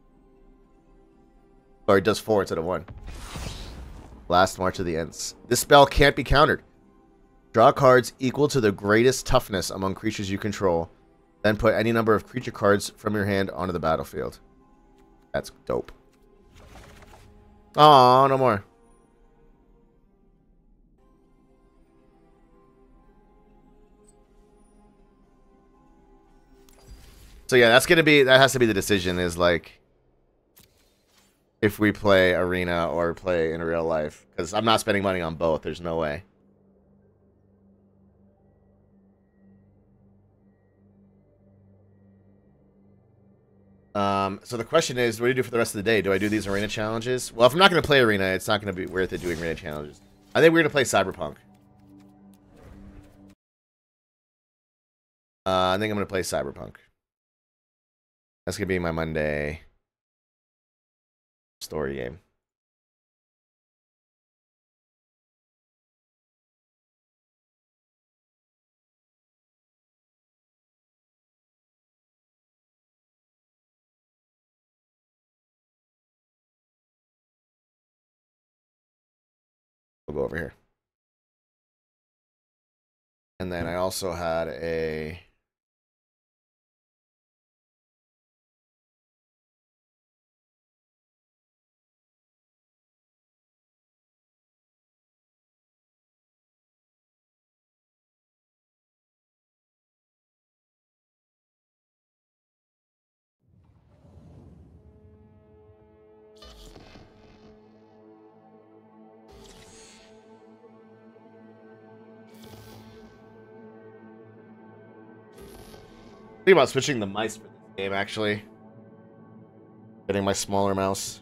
Or it does 4 instead of 1. Last March of the Ents. This spell can't be countered. Draw cards equal to the greatest toughness among creatures you control. Then put any number of creature cards from your hand onto the battlefield. That's dope. Aw, no more. So yeah, that's gonna be, that has to be the decision, is like if we play Arena or play in real life. Because I'm not spending money on both, there's no way. So the question is, what do you do for the rest of the day? Do I do these arena challenges? Well, if I'm not going to play arena, it's not going to be worth it doing arena challenges. I think we're going to play Cyberpunk. I think I'm going to play Cyberpunk. That's going to be my Monday story game. We'll go over here. And then I also had a... Think about switching the mice for this game, actually. Getting my smaller mouse.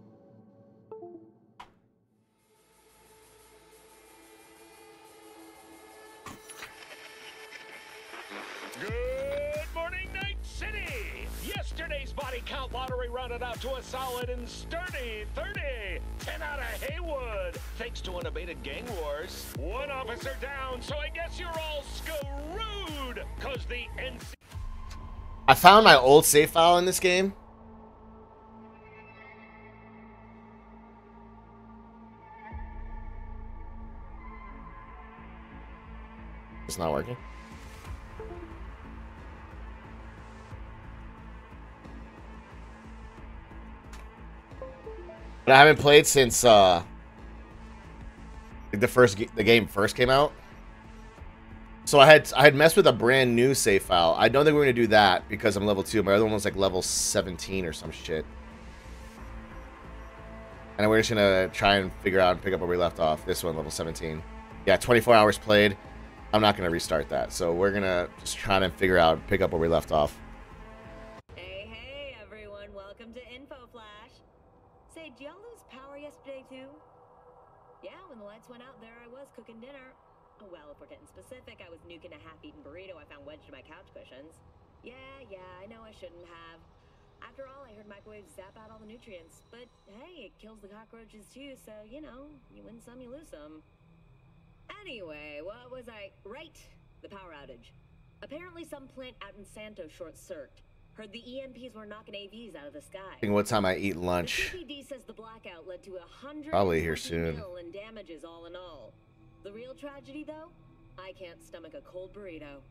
Good morning, Night City! Yesterday's body count lottery rounded out to a solid and sturdy 30. 10 out of Haywood. Thanks to unabated gang wars. 1 officer down, so I guess you're all screwed. Cause the NC... I found my old save file in this game. It's not working. But I haven't played since like the game first came out. So I had messed with a brand new save file. I don't think we're gonna do that because I'm level 2. My other one was like level 17 or some shit. And we're just gonna try and figure out and pick up where we left off. This one, level 17. Yeah, 24 hours played. I'm not gonna restart that. So we're gonna just try and figure out, pick up where we left off. Hey everyone, welcome to Info Flash. Say, did y'all lose power yesterday too? Yeah, when the lights went out there, I was cooking dinner. Oh, well, if we're getting specific, I was nuking a half-eaten burrito I found wedged in my couch cushions. Yeah, I know I shouldn't have. After all, I heard microwaves zap out all the nutrients. But hey, it kills the cockroaches too, so, you know, you win some, you lose some. Anyway, what was I... Right, the power outage. Apparently some plant out in Santo short-circuited. Heard the EMPs were knocking AVs out of the sky. Think what time I eat lunch. The CPD says the blackout led to 100 Probably here soon. in damages all in all. The real tragedy, though, I can't stomach a cold burrito.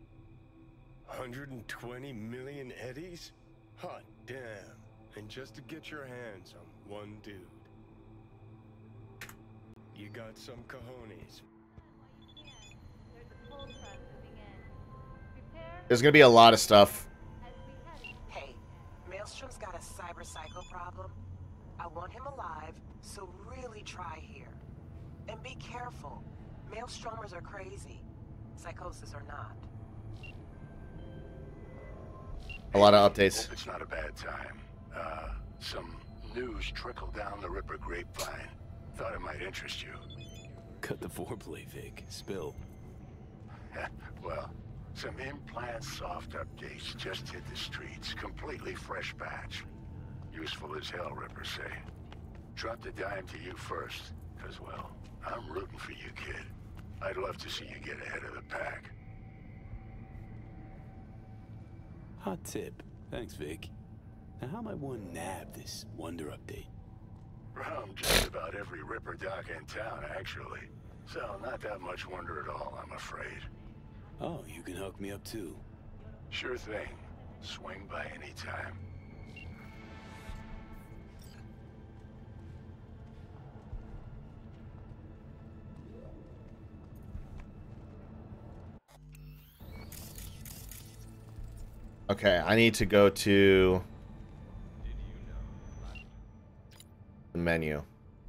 120 million eddies? Hot damn. And just to get your hands on one dude. You got some cojones. There's gonna be a lot of stuff. Hey, Maelstrom's got a cyber psycho problem. I want him alive, so really try here. And be careful. Maelstromers are crazy. Psychosis or not. A lot of updates. Hope it's not a bad time. Some news trickled down the Ripper grapevine. Thought it might interest you. Cut the foreplay, Vic. Spill. Well, some implant soft updates just hit the streets. Completely fresh batch. Useful as hell, Rippers say. Dropped a dime to you first, because, well, I'm rooting for you, kid. I'd love to see you get ahead of the pack. Hot tip. Thanks, Vic. Now, how might one nab this Wonder update? From just about every Ripper dock in town, actually. So, not that much wonder at all, I'm afraid. Oh, you can hook me up, too. Sure thing. Swing by any time. Okay, I need to go to the menu.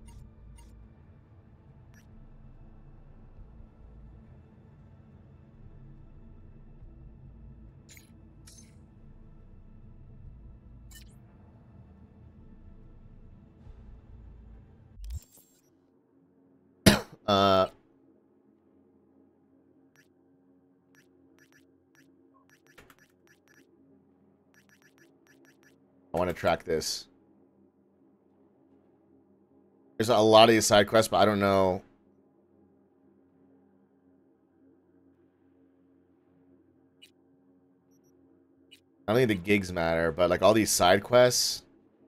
I want to track this. There's a lot of these side quests, but I don't know. I don't think the gigs matter, but like all these side quests.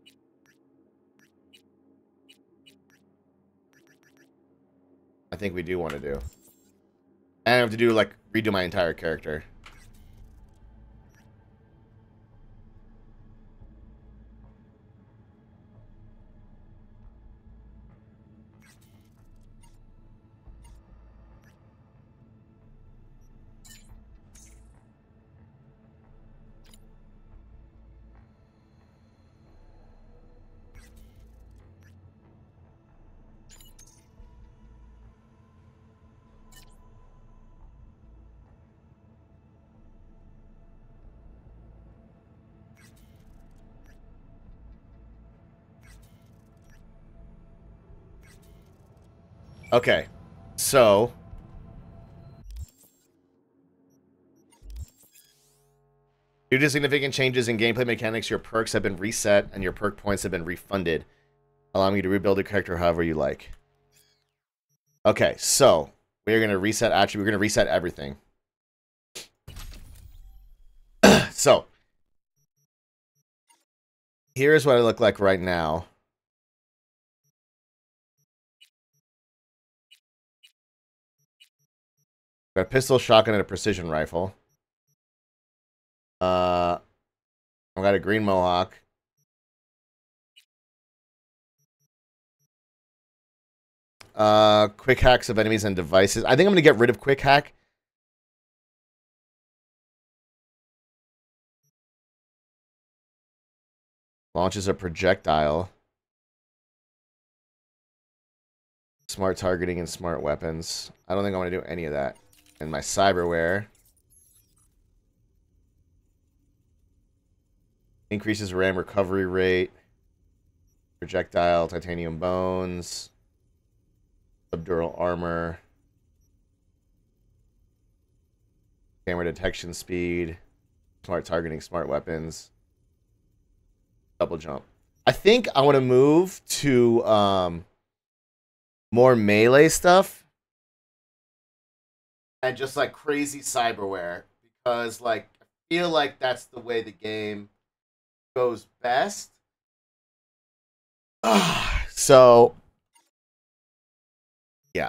I think we do want to do. And I have to do like redo my entire character. Okay, so due to significant changes in gameplay mechanics, your perks have been reset and your perk points have been refunded, allowing you to rebuild your character however you like. Okay, so we're going to reset attribute. We're going to reset everything. So here's what I look like right now. Got a pistol, shotgun, and a precision rifle. I've got a green mohawk. Quick hacks of enemies and devices. I think I'm going to get rid of quick hack. Launches a projectile. Smart targeting and smart weapons. I don't think I want to do any of that. And my cyberware. Increases RAM recovery rate. Projectile, titanium bones. Subdural armor. Camera detection speed. Smart targeting, smart weapons. Double jump. I think I want to move to more melee stuff. And just like crazy cyberware. because like I feel like that's the way the game goes best. So yeah.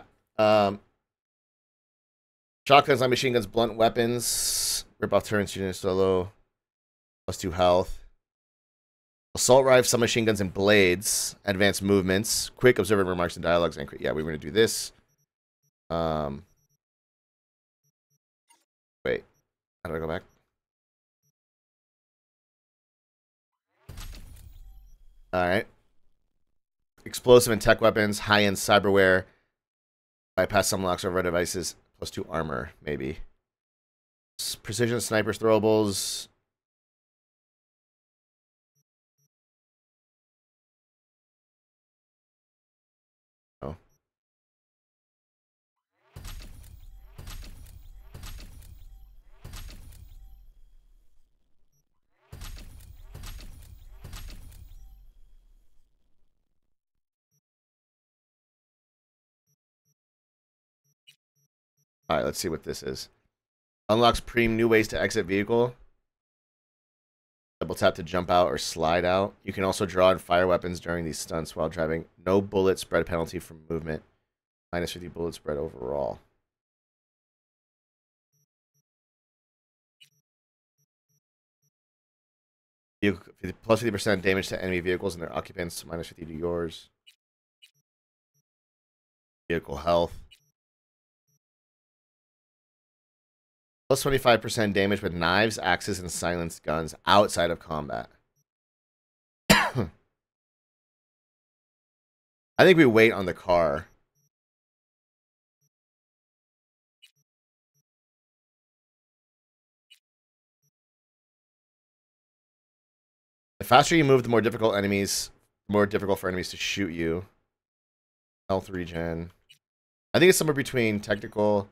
Shotguns, light machine guns, blunt weapons, rip off turrets, unit solo, +2 health. Assault rifle, submachine guns, and blades. Advanced movements, quick observant remarks and dialogues. And yeah, we were gonna do this. Wait, how do I go back? All right. Explosive and tech weapons, high-end cyberware, bypass some locks over devices, +2 armor, maybe. Precision snipers, throwables. Oh. All right, let's see what this is. Unlocks new ways to exit vehicle. Double tap to jump out or slide out. You can also draw and fire weapons during these stunts while driving. No bullet spread penalty from movement. -50 bullet spread overall. +50% damage to enemy vehicles and their occupants. -50 to yours. Vehicle health. +25% damage with knives, axes, and silenced guns outside of combat. I think we wait on the car. The faster you move, the more difficult for enemies to shoot you. Health regen. I think it's somewhere between technical.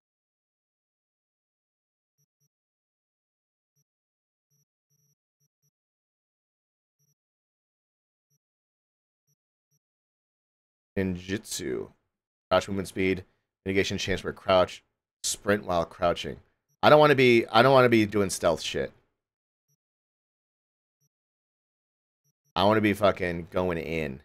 Ninjutsu. Crouch movement speed. Mitigation chance where crouch. Sprint while crouching. I don't want to be doing stealth shit. I want to be fucking going in.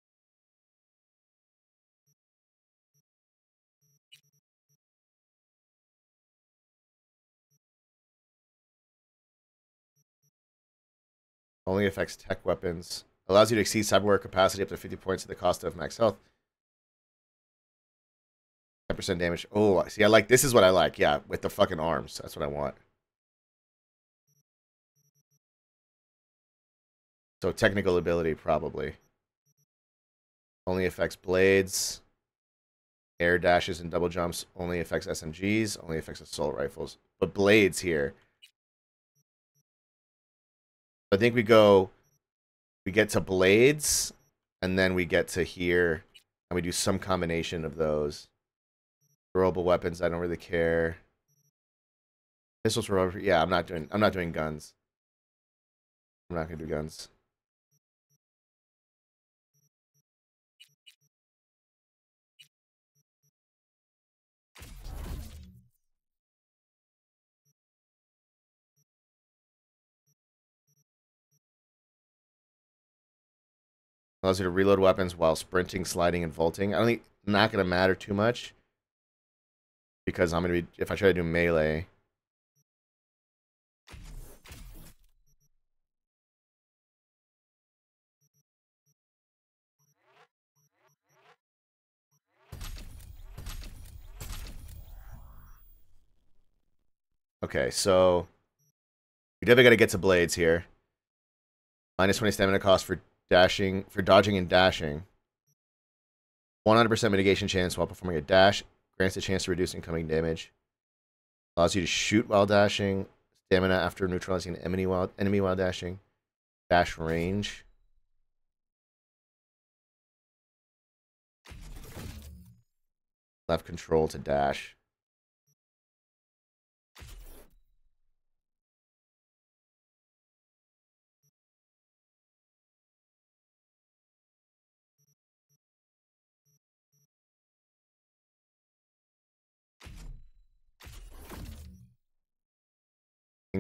Only affects tech weapons. Allows you to exceed cyberware capacity up to 50 points at the cost of max health. 10% damage. Oh, see, I like this is what I like. Yeah, with the fucking arms. That's what I want. So technical ability, probably. Only affects blades. Air dashes and double jumps. Only affects SMGs. Only affects assault rifles. But blades here. I think we get to blades, and then we get to here, and we do some combination of those. Throwable weapons, I don't really care. Pistols for over. Yeah, I'm not doing guns. I'm not gonna do guns. Allows you to reload weapons while sprinting, sliding, and vaulting. I don't think not gonna matter too much because I'm gonna be if I try to do melee. Okay, so we definitely got to get to blades here. -20 stamina cost for dodging and dashing. 100% mitigation chance while performing a dash. Grants a chance to reduce incoming damage. Allows you to shoot while dashing. Stamina after neutralizing an enemy while dashing. Dash range. Left control to dash.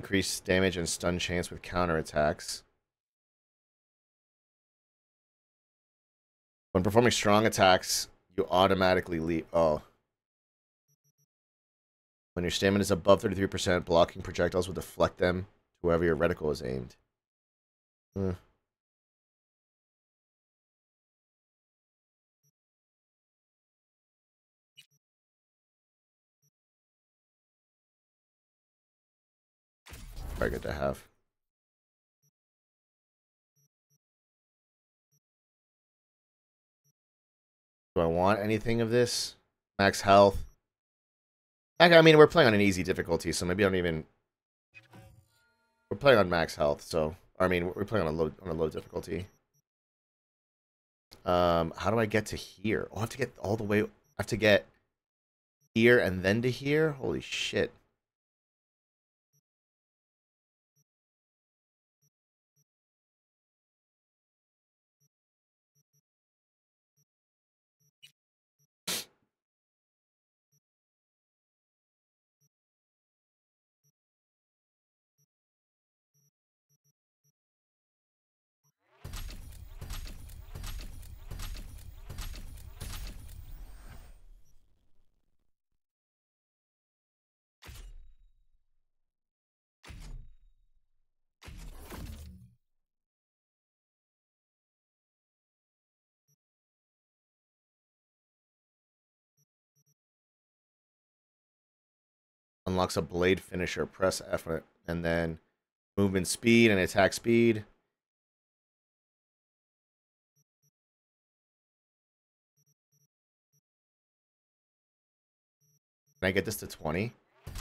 increased damage and stun chance with counterattacks. When performing strong attacks, you automatically leap. Oh. When your stamina is above 33%, blocking projectiles will deflect them to wherever your reticle is aimed. Very good to have. Do I want anything of this? Max health. I mean, we're playing on an easy difficulty, so maybe I don't even... We're playing on max health, so... I mean, we're playing on a low difficulty. How do I get to here? Oh, I have to get all the way... I have to get here and then to here? Holy shit. Unlocks a blade finisher. Press F and then movement speed and attack speed. Can I get this to 20?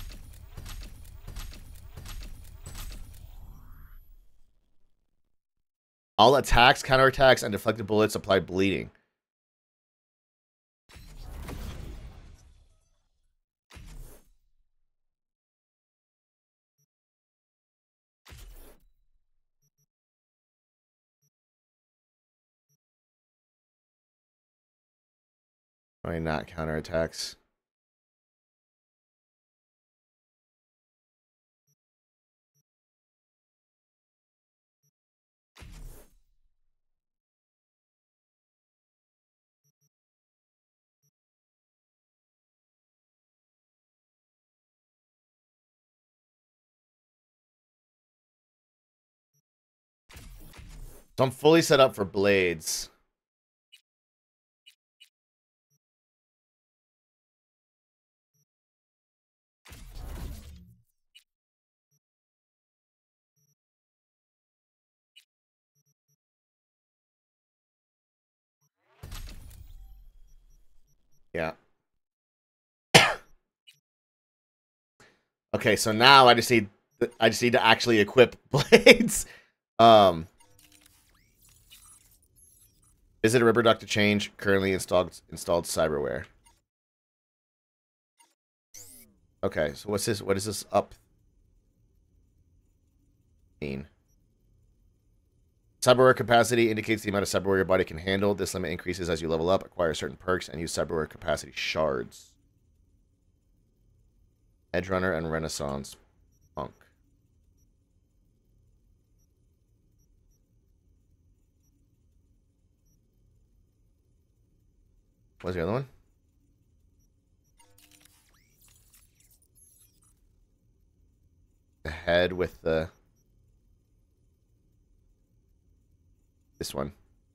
All attacks, counterattacks, and deflected bullets apply bleeding. Probably not counterattacks. So I'm fully set up for blades. Yeah. Okay, so now I just need to actually equip blades. Visit a Ripper Dock to change currently installed cyberware. Okay, so what's this? What is this up mean? Cyberware capacity indicates the amount of cyberware your body can handle. This limit increases as you level up, acquire certain perks, and use cyberware capacity shards. Edgerunner and Renaissance Punk. What's the other one? The head with the... This one.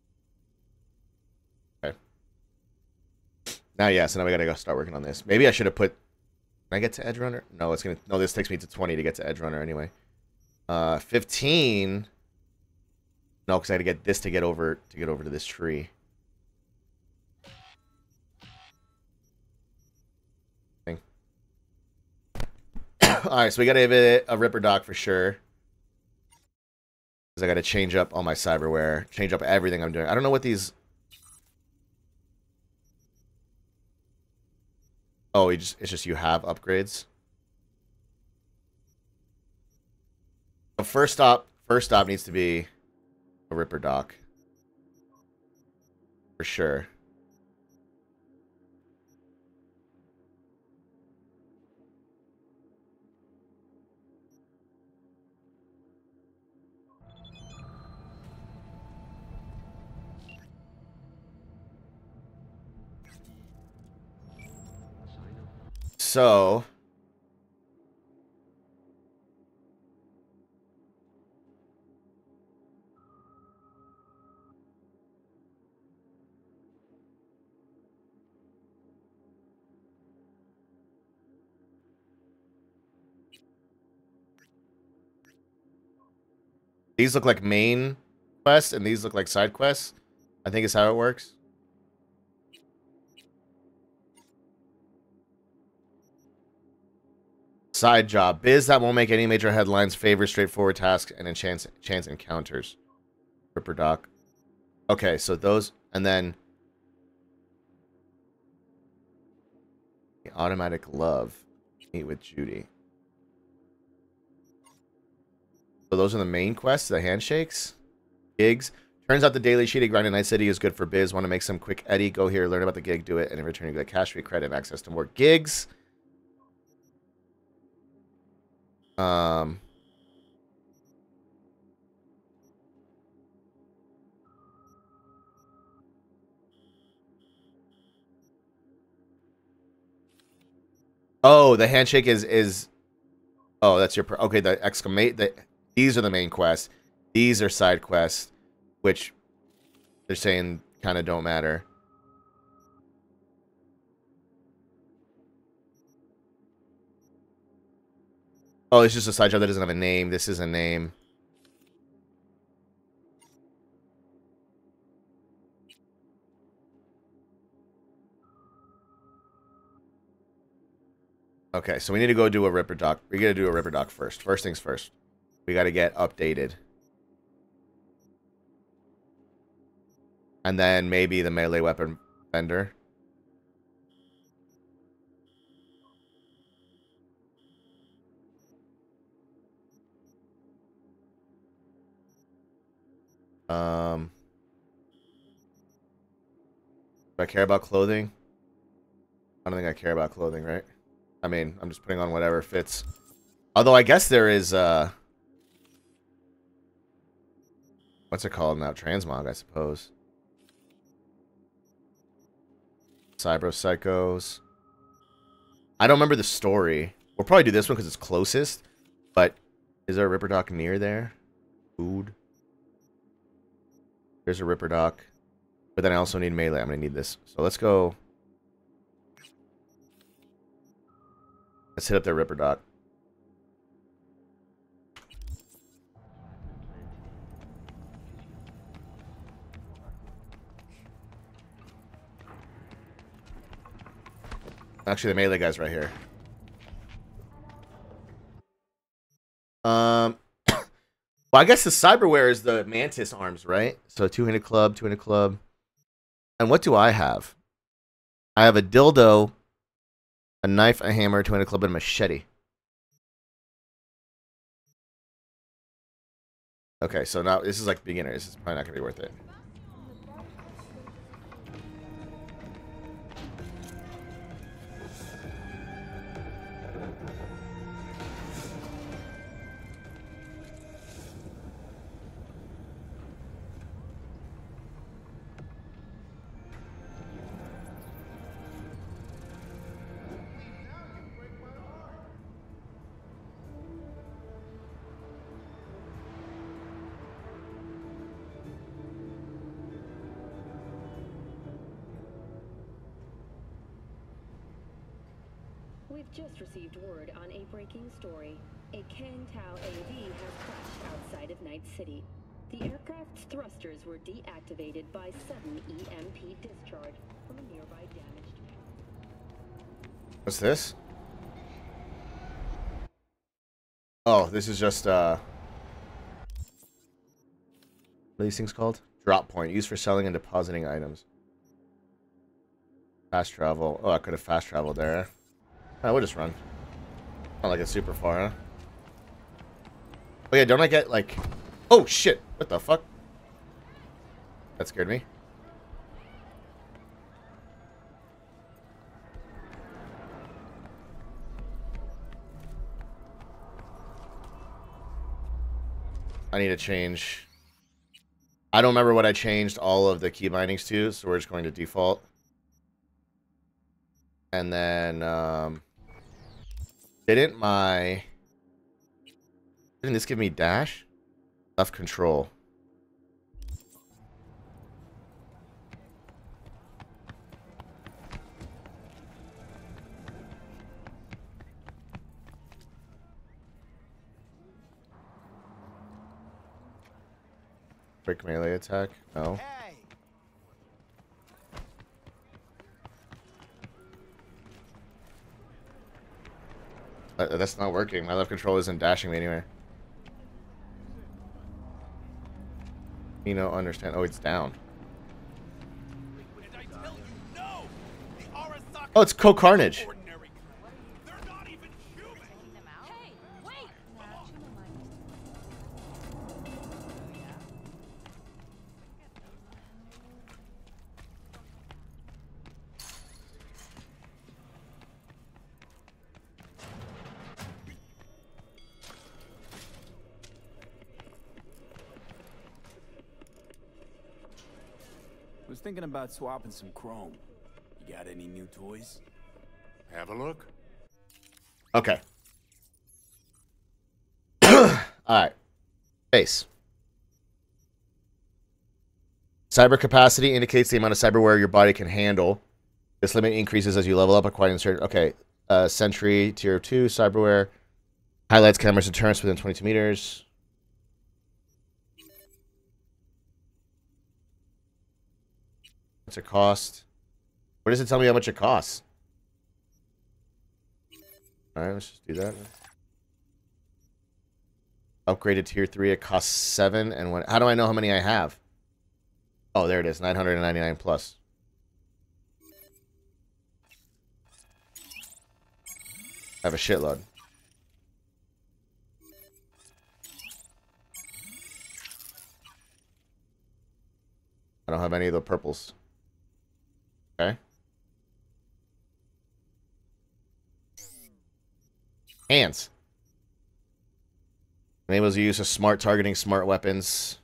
Okay. Now, yeah, so now we gotta go start working on this. Maybe I should have put... Can I get to Edgerunner? No, it's gonna... No, this takes me to 20 to get to Edgerunner anyway. 15... No, because I had to get this to get over to this tree. Alright, so we gotta have a Ripper Dock for sure. Because I gotta change up all my cyberware. Change up everything I'm doing. I don't know what these... Oh, it's just you have upgrades. So first stop needs to be a Ripper Dock. For sure. so these look like main quests, and these look like side quests. I think is how it works. Side job. Biz that won't make any major headlines. Favor straightforward tasks and chance encounters. Ripper Doc. Okay, so those, and then the automatic love. Meet with Judy. So those are the main quests, the handshakes, gigs. Turns out the daily cheating grind in Night City is good for biz. Want to make some quick Eddie? Go here, learn about the gig, do it, and in return you get cash, free credit, and access to more gigs. Oh, the handshake is. Oh, that's your. Okay, the exclamate. These are the main quests. These are side quests, which they're saying kind of don't matter. Oh, it's just a side job that doesn't have a name. This is a name. Okay, so we need to go do a Ripper Doc. We got to do a Ripper Doc first. First things first. We got to get updated. And then maybe the melee weapon vendor. Do I care about clothing? I don't think I care about clothing, right? I mean, I'm just putting on whatever fits. Although I guess there is what's it called now? Transmog, I suppose. Cybro Psychos. I don't remember the story. We'll probably do this one because it's closest. But is there a Ripper Doc near there? Food. There's a Ripper Doc. But then I also need melee. I'm going to need this. So let's go. Let's hit up their Ripper Doc. Actually, the melee guy's right here. Well, I guess the cyberware is the Mantis arms, right? So two-handed club, two-handed club. And what do I have? I have a dildo, a knife, a hammer, two-handed club, and a machete. Okay, so now this is like beginner. This is probably not gonna be worth it. We've just received word on a breaking story. A Kang Tao AV has crashed outside of Night City. The aircraft's thrusters were deactivated by sudden EMP discharge from a nearby damaged... What's this? Oh, this is just, what are these things called? Drop point, used for selling and depositing items. Fast travel. Oh, I could have fast traveled there. I would just run. Not like it's super far, huh? Oh yeah, don't I get like... Oh shit! What the fuck? That scared me. I need to change... I don't remember what I changed all of the key bindings to, so we're just going to default. And then, Didn't this give me dash? Left control. Quick melee attack? No. That's not working. My left control isn't dashing me anywhere. You know, understand. Oh, it's down. Oh, it's Co-Carnage. Was thinking about swapping some chrome. You got any new toys? Have a look. Okay. Alright. Base. Cyber capacity indicates the amount of cyberware your body can handle. This limit increases as you level up, acquiring certain... Okay. Sentry, tier 2, cyberware. Highlights cameras deterrence within 22 meters. What's it cost? Where does it tell me how much it costs? Alright, let's just do that. Upgraded tier 3, it costs 7. And when, how do I know how many I have? Oh, there it is. 999 plus. I have a shitload. I don't have any of the purples. Okay. Hands. Enables the use of smart targeting, smart weapons.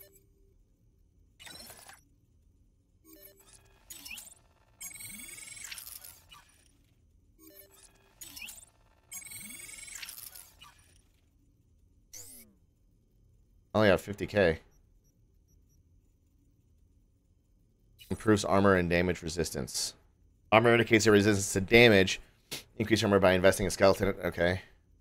I only have 50k. Improves armor and damage resistance. Armor indicates your resistance to damage. Increase armor by investing in skeleton. Okay.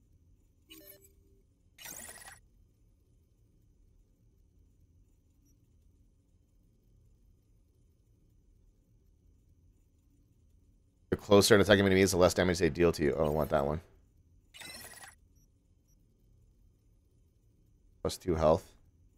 The closer an attacking enemy is, the less damage they deal to you. Oh, I want that one. Plus 2 health.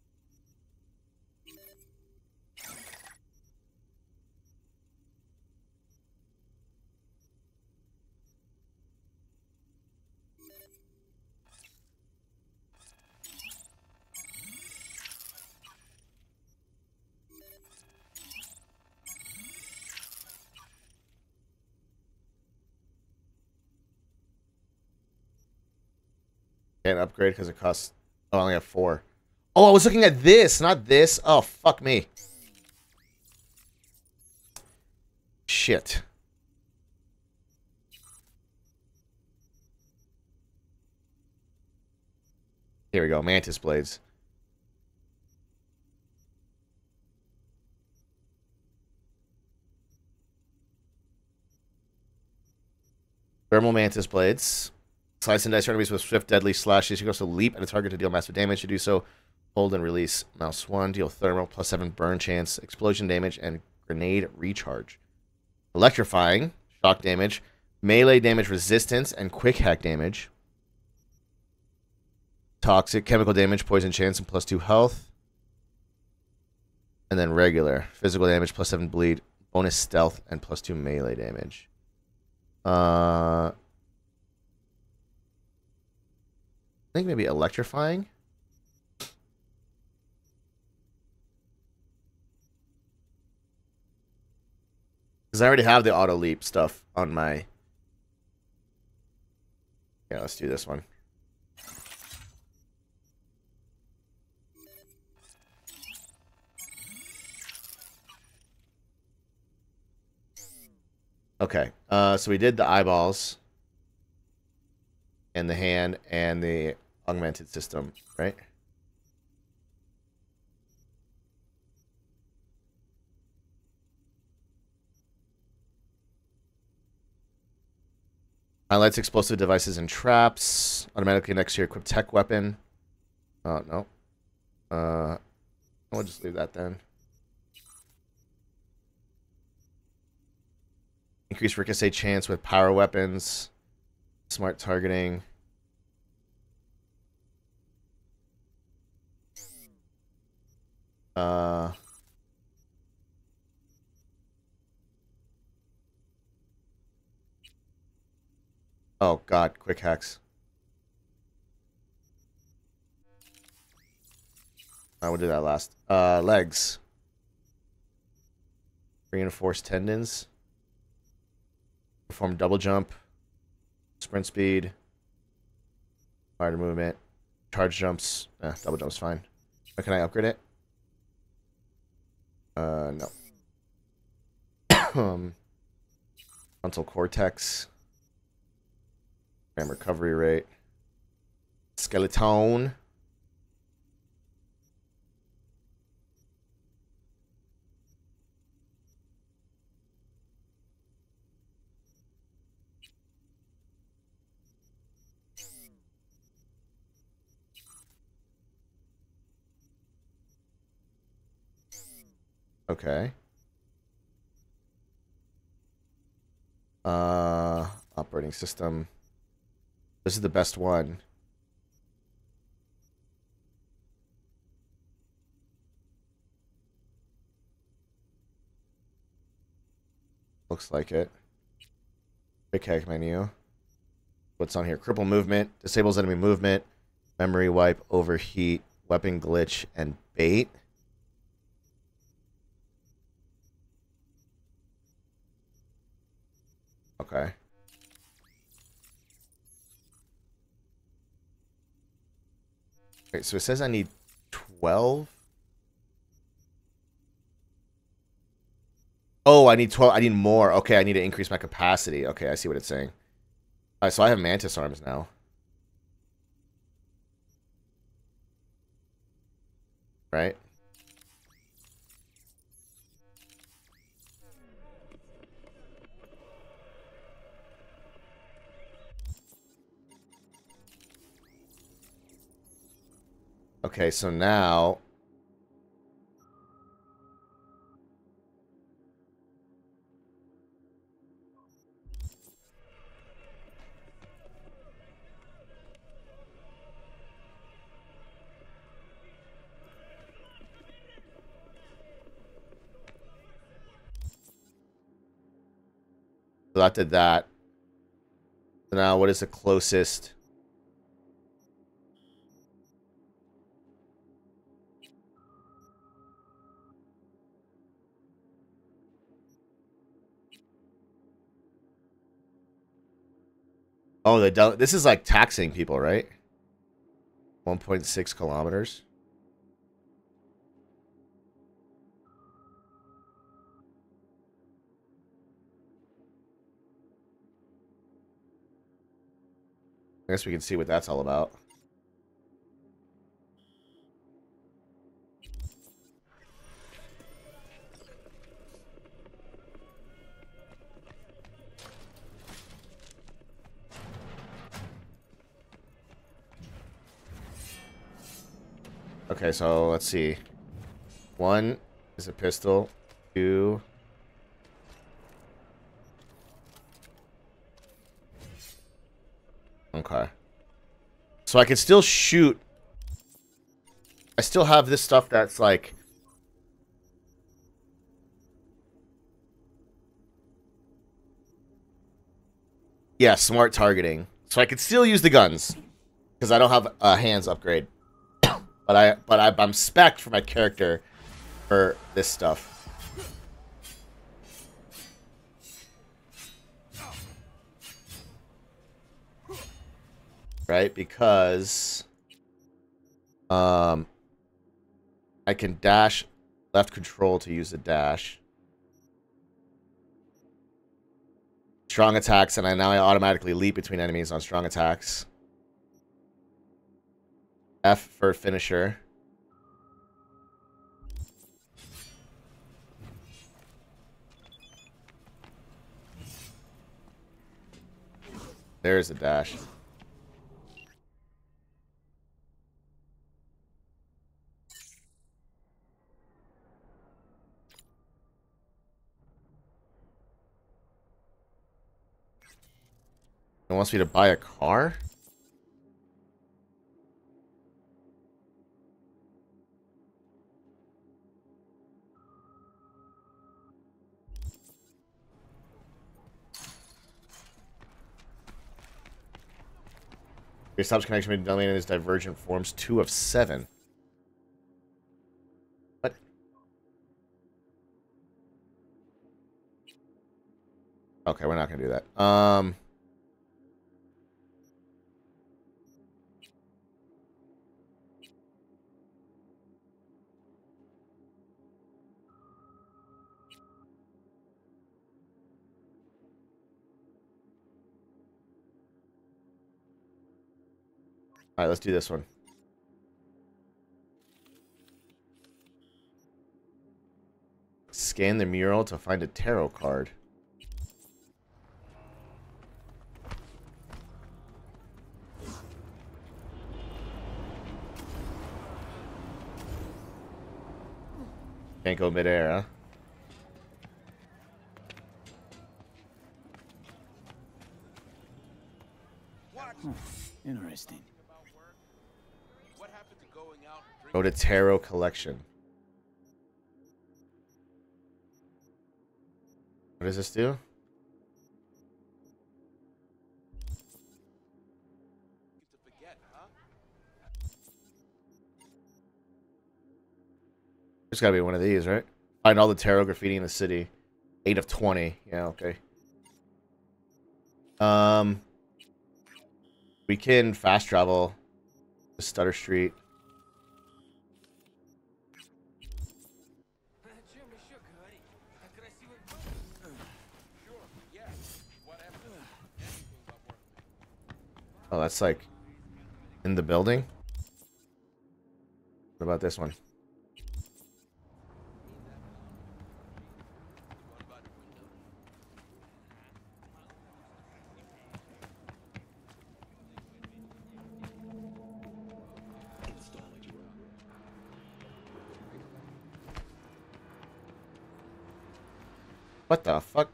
Can't upgrade because it costs... Oh, I only have 4. Oh, I was looking at this, not this. Oh, fuck me. Shit. Here we go, Mantis Blades. Thermal Mantis Blades. Slice and dice your enemies with swift, deadly slashes. You can also leap at a target to deal massive damage. To do so, hold and release. Mouse 1, deal thermal, plus 7 burn chance, explosion damage, and grenade recharge. Electrifying, shock damage, melee damage resistance, and quick hack damage. Toxic, chemical damage, poison chance, and plus 2 health. And then regular, physical damage, plus 7 bleed, bonus stealth, and plus 2 melee damage. I think maybe electrifying. Because I already have the auto leap stuff on my... Yeah, let's do this one. Okay, so we did the eyeballs. and the hand and the augmented system, right? Highlights explosive devices and traps. Automatically next to your equipped tech weapon. Oh, no. We'll just leave that then. Increased ricochet chance with power weapons. Smart targeting. Oh god, quick hacks. I will do that last. Legs. Reinforced tendons. Perform double jump. Sprint speed. Fire movement. Charge jumps. Double jump's fine. But can I upgrade it? No. Frontal cortex. Recovery rate. Skeleton. Okay. Operating system. This is the best one. Looks like it. Quick hack menu. What's on here? Cripple movement. Disables enemy movement. Memory wipe. Overheat. Weapon glitch. And bait. Okay. Okay, so it says I need 12. Oh, I need 12. I need more. Okay, I need to increase my capacity. Okay, I see what it's saying. Alright, so I have mantis arms now. Right? Okay, so now... So that did that. So now what is the closest... Oh, this is like taxing people, right? 1.6 kilometers. I guess we can see what that's all about. Okay, so let's see. 1 is a pistol. 2. Okay. So I can still shoot. I still have this stuff that's like... Yeah, smart targeting. So I can still use the guns. Because I don't have a hands upgrade. But I'm spec'd for my character for this stuff. Right? Because I can dash left control to use the dash. Strong attacks, and now I automatically leap between enemies on strong attacks. F for finisher. There's a dash. It wants me to buy a car? Your stops connection between Delane and his divergent forms 2 of 7. What? Okay, we're not gonna do that. All right, let's do this one. Scan the mural to find a tarot card. Can't go midair, huh? Interesting. Go to tarot collection. What does this do? There's gotta be one of these, right? Find all the tarot graffiti in the city. 8 of 20. Yeah, okay. We can fast travel to Stutter Street. Oh, that's like in the building. What about this one? What the fuck?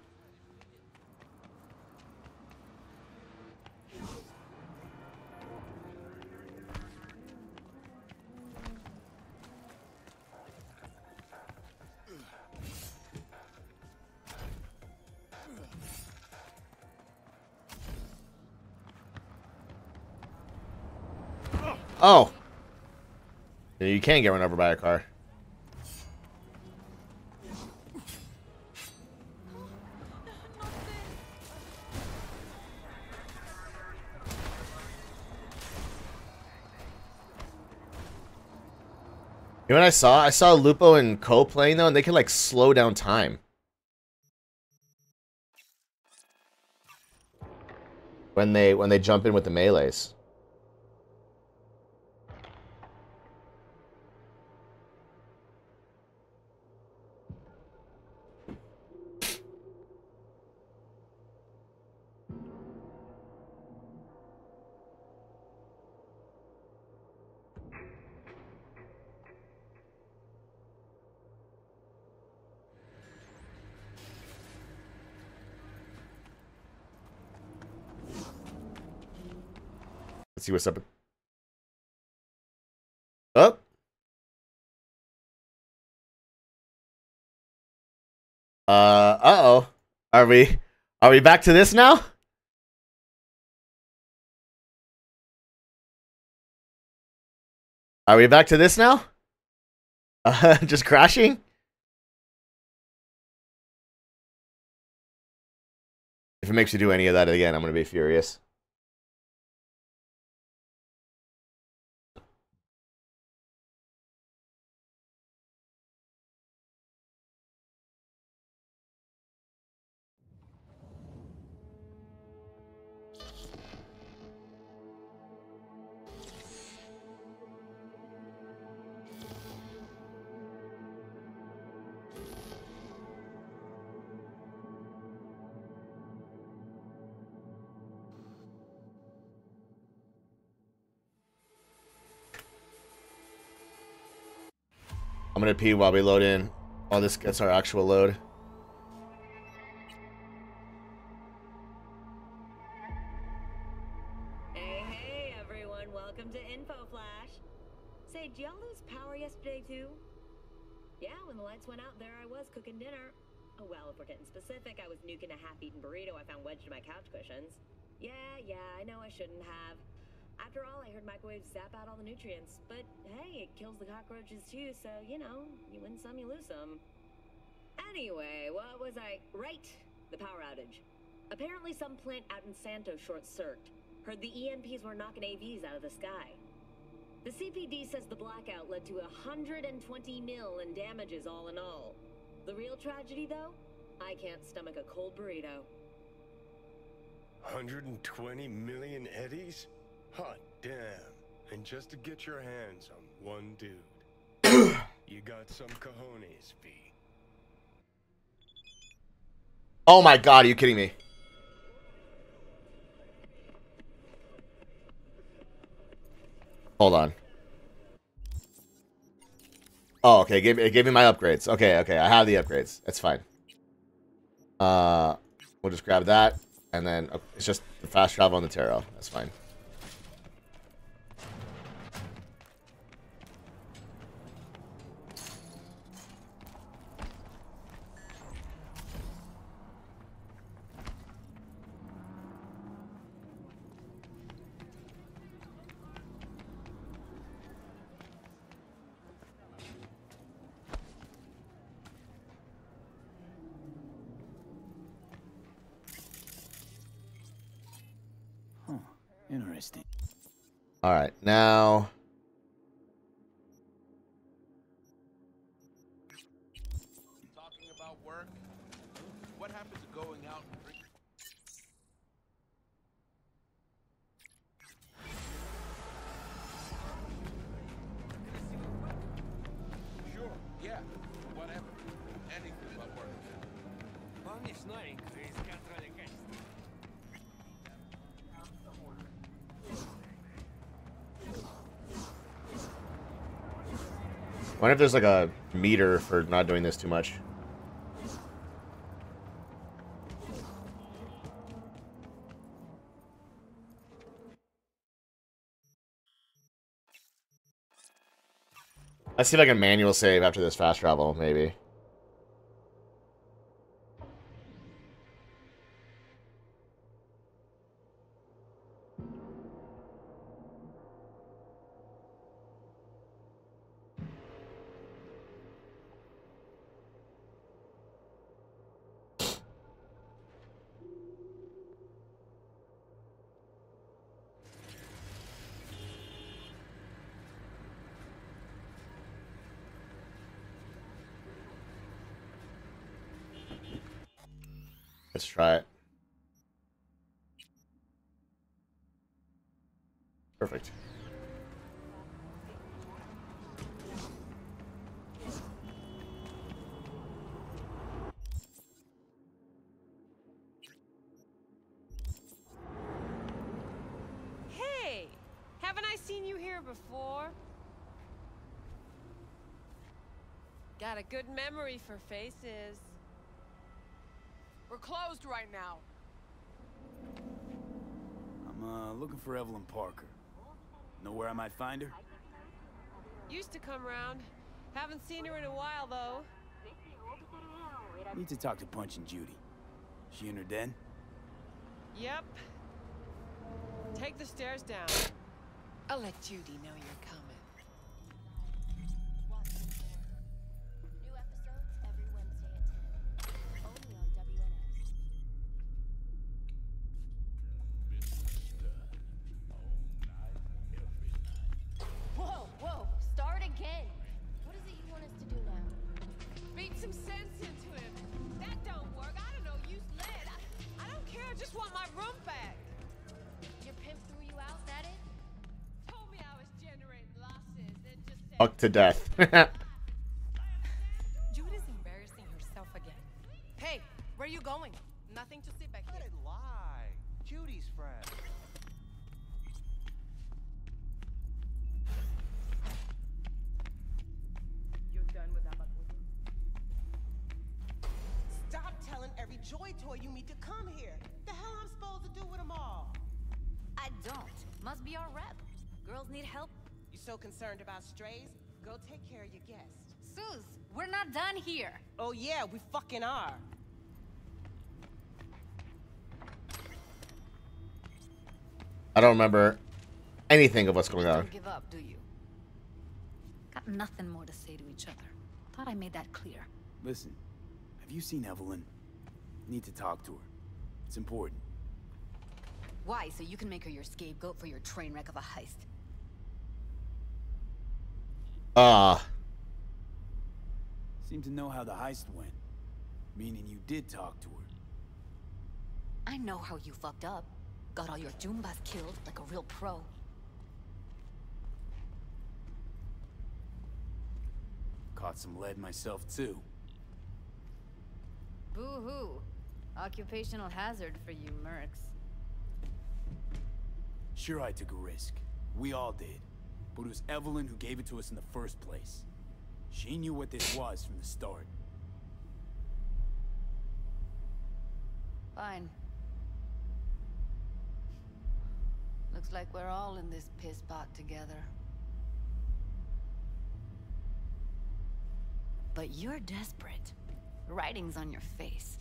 Oh! You can't get run over by a car. You know what I saw Lupo and Co playing though, and they can like slow down time. When they jump in with the melees. Let's see what's up. Up. Uh-oh. Are we back to this now? Are we back to this now? Just crashing? If it makes you do any of that again, I'm gonna be furious. I'm gonna pee while we load in. While this gets our actual load. Hey, everyone. Welcome to Info Flash. Say, did y'all lose power yesterday, too? Yeah, when the lights went out, there I was cooking dinner. Oh, well, if we're getting specific, I was nuking a half-eaten burrito I found wedged in my couch cushions. Yeah, I know I shouldn't have. After all, I heard microwaves zap out all the nutrients. But hey, it kills the cockroaches too, so, you know, you win some, you lose some. Anyway, what was I... Right, the power outage. Apparently some plant out in Santo short-circuited. Heard the EMPs were knocking AVs out of the sky. The CPD says the blackout led to 120 mil in damages all in all. The real tragedy, though? I can't stomach a cold burrito. 120 million eddies? Hot damn. And just to get your hands on one dude. You got some cojones, V. Oh my god, are you kidding me? Hold on. Oh, okay. It gave me my upgrades. Okay. I have the upgrades. That's fine. We'll just grab that, and then it's just the fast travel on the Taro. That's fine. Interesting. All right, now. Talking about work. What happened to going out and drinking? Sure. Yeah. Whatever. Anything but work. I wonder if there's like a meter for not doing this too much. Let's see if I can manual save after this fast travel, maybe. Let's try it. Perfect. Hey! Haven't I seen you here before? Got a good memory for faces. We're closed right now. I'm looking for Evelyn Parker. Know where I might find her? Used to come round. Haven't seen her in a while, though. Need to talk to Punch and Judy. She in her den? Yep. Take the stairs down. I'll let Judy know you're coming. New episodes every Wednesday at 10. Only on WNS. Whoa. Start again. What is it you want us to do now? Beat some sense into him. That don't work. I don't know. Use lead. I don't care. I just want my room back. Your pimp threw you out, that it? Told me I was generating losses and just said... Fuck to death. Judy's embarrassing herself again. Hey, where are you going? Nothing to see back here. Let it lie. Judy's friend. You done joy toy you meet to come here. The hell I'm supposed to do with them all? I don't. Must be our rep. Girls need help. You so concerned about strays? Go take care of your guests. Suze, we're not done here. Oh yeah, we fucking are. I don't remember anything of what's going on. Don't give up, do you? Got nothing more to say to each other. Thought I made that clear. Listen, have you seen Evelyn? Need to talk to her. It's important. Why? So you can make her your scapegoat for your train wreck of a heist. Seem to know how the heist went. Meaning you did talk to her. I know how you fucked up. Got all your Jumbas killed like a real pro. Caught some lead myself too. Boo-hoo. Occupational hazard for you mercs. Sure, I took a risk. We all did. But it was Evelyn who gave it to us in the first place. She knew what this was from the start. Fine. Looks like we're all in this piss pot together. But you're desperate. Writing's on your face.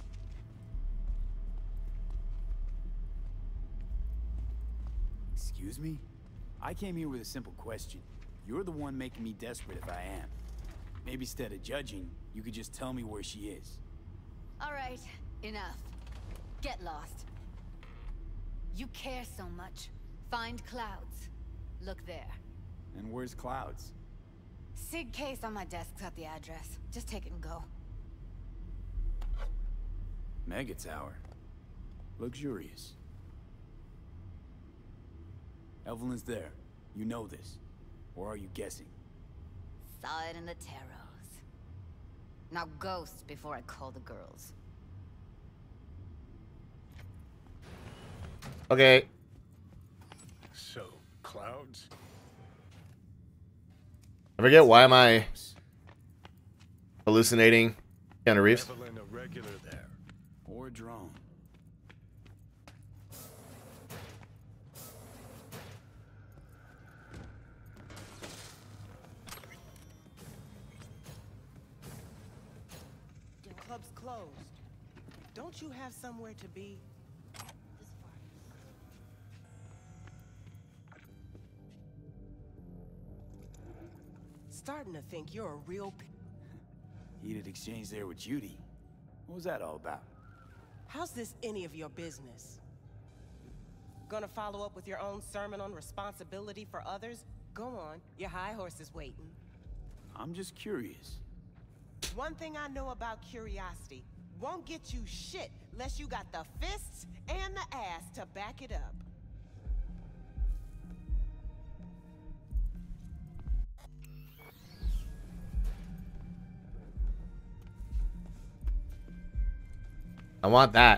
Excuse me? I came here with a simple question. You're the one making me desperate if I am. Maybe instead of judging, you could just tell me where she is. All right, enough. Get lost. You care so much. Find Clouds. Look there. And where's Clouds? Sig case on my desk's got the address. Just take it and go. Mega Tower. Luxurious. Evelyn's there. You know this. Or are you guessing? Saw it in the tarots. Now ghost before I call the girls. Okay. So, Clouds? I forget, why am I hallucinating Keanu Reeves? Evelyn a regular there. Or a drone. The club's closed. Don't you have somewhere to be? Starting to think you're a real Heated exchange there with Judy. What was that all about? How's this any of your business? Gonna follow up with your own sermon on responsibility for others? Go on, your high horse is waiting. I'm just curious. One thing I know about curiosity, won't get you shit unless you got the fists and the ass to back it up. I want that.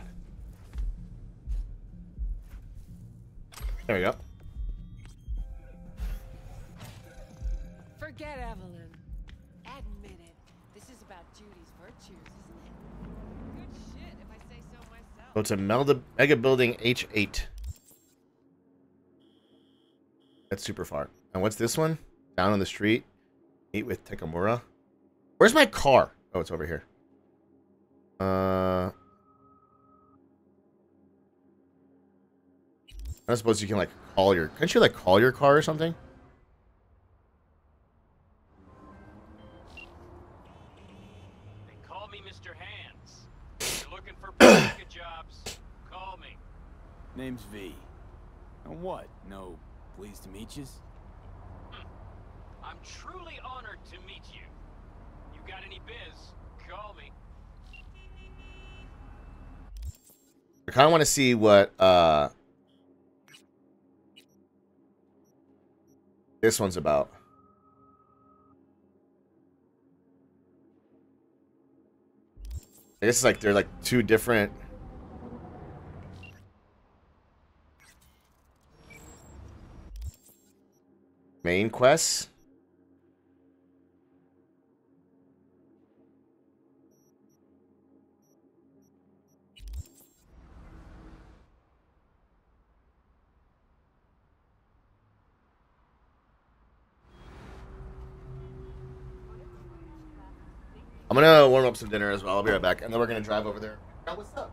There we go. Forget Evelyn. Admit it. This is about Judy's virtues, isn't it? Good shit, if I say so myself. Go to Mega Building H8. That's super far. And what's this one? Down on the street. Meet with Takamura. Where's my car? Oh, it's over here. I suppose you can like call your. Can't you like call your car or something? They call me Mr. Hands. If you're looking for good jobs, call me. Name's V. And what? No, pleased to meet yous? I'm truly honored to meet you. You got any biz, call me. I kind of want to see what this one's about. I guess it's like they're like two different. Main quests. I'm gonna warm up some dinner as well. I'll be right back, and then we're gonna drive over there. Now, what's up?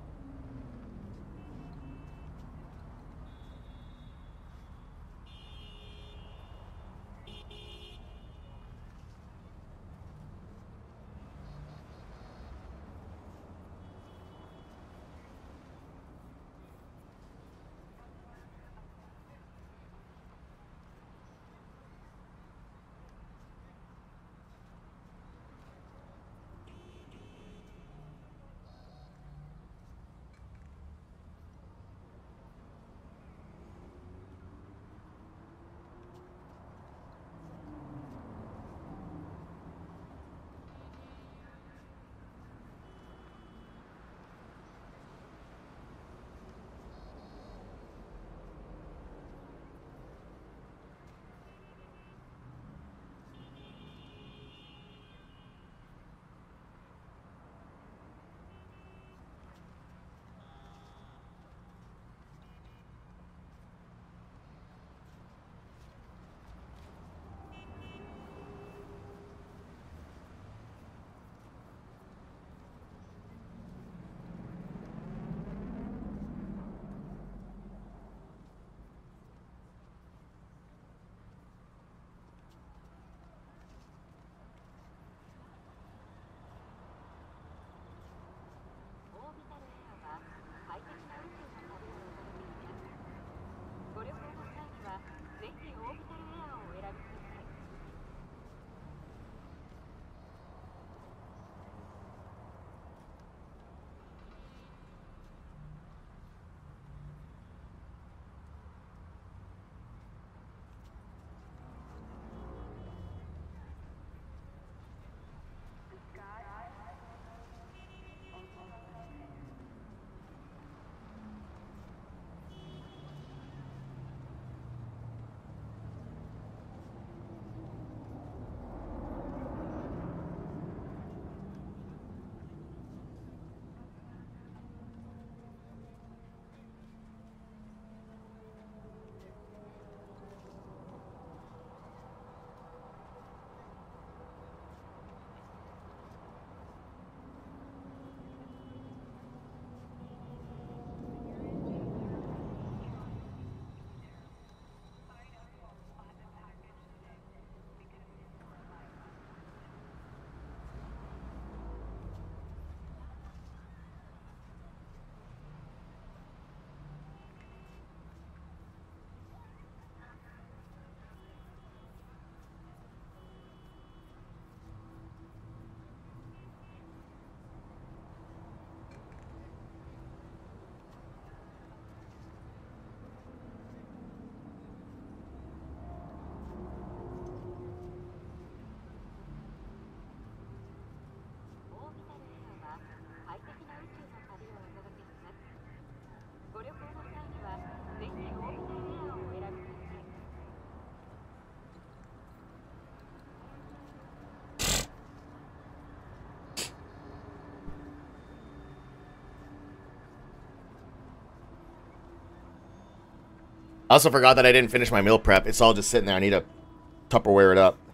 I also forgot that I didn't finish my meal prep. It's all just sitting there. I need to Tupperware it up.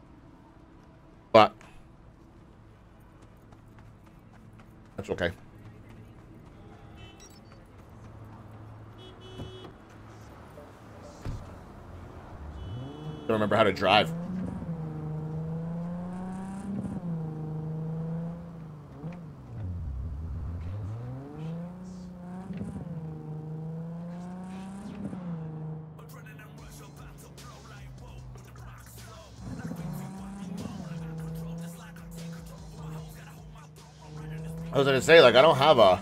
But that's okay. Don't remember how to drive. I was gonna say, like, I don't have a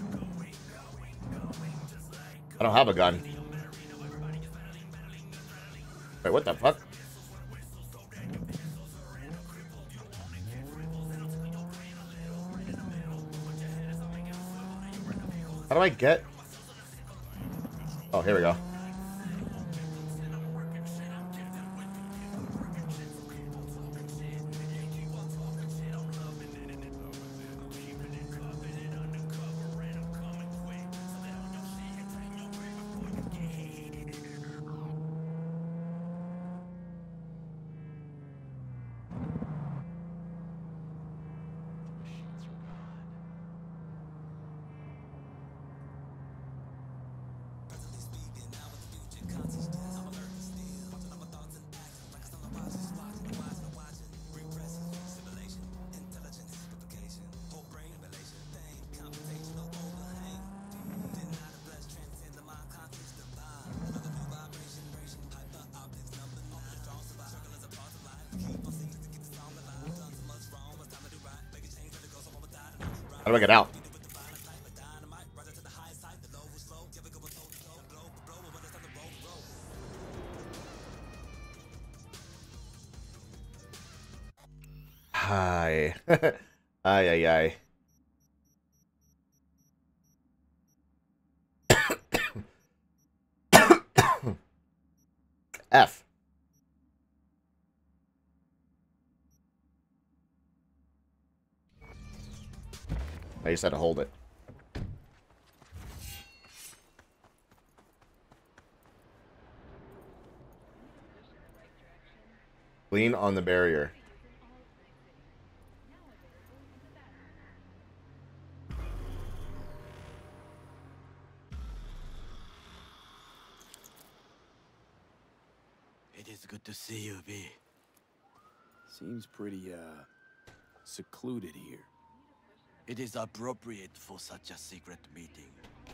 gun. Wait, what the fuck? How do I get? Oh, here we go. How do I get out? Hi. Ay, ay, ay. F. I just had to hold it. Lean on the barrier. It is good to see you, V. Seems pretty, secluded here. It is appropriate for such a secret meeting.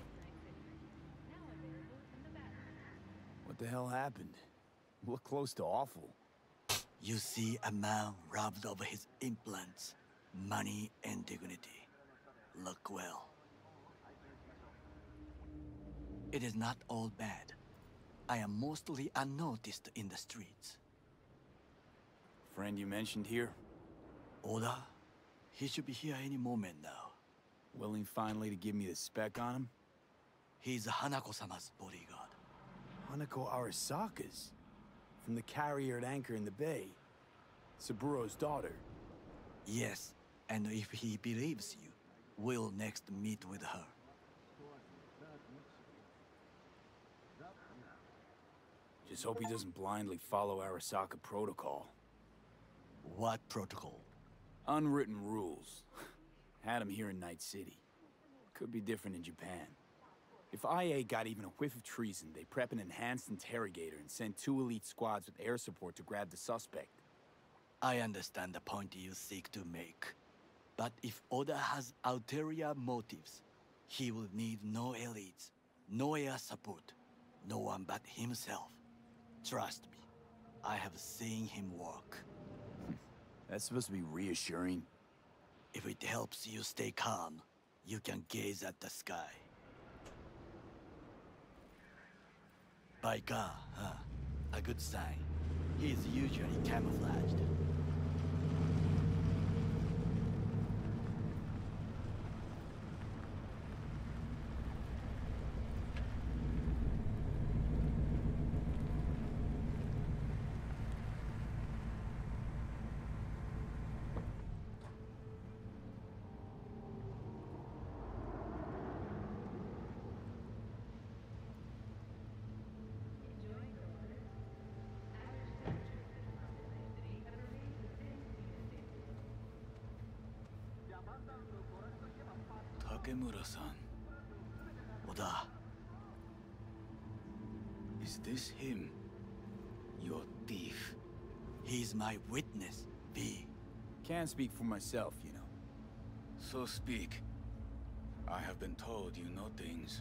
What the hell happened? Look close to awful. You see a man robbed of his implants, money and dignity. Look well. It is not all bad. I am mostly unnoticed in the streets. Friend you mentioned here? Oda? He should be here any moment now. Willing finally to give me the spec on him? He's Hanako-sama's bodyguard. Hanako Arasaka's? From the carrier at anchor in the bay. Saburo's daughter. Yes, and if he believes you, we'll next meet with her. Just hope he doesn't blindly follow Arasaka protocol. What protocol? Unwritten rules. Had him here in Night City. Could be different in Japan. If IA got even a whiff of treason, they prep an enhanced interrogator and send 2 elite squads with air support to grab the suspect. I understand the point you seek to make. But if Oda has ulterior motives, he will need no elites, no air support, no one but himself. Trust me, I have seen him work. That's supposed to be reassuring. If it helps you stay calm, you can gaze at the sky. Baika, huh? A good sign. He is usually camouflaged. Takemura-san. Oda. Is this him? Your thief? He's my witness, V. Can't speak for myself, you know. So speak. I have been told you know things.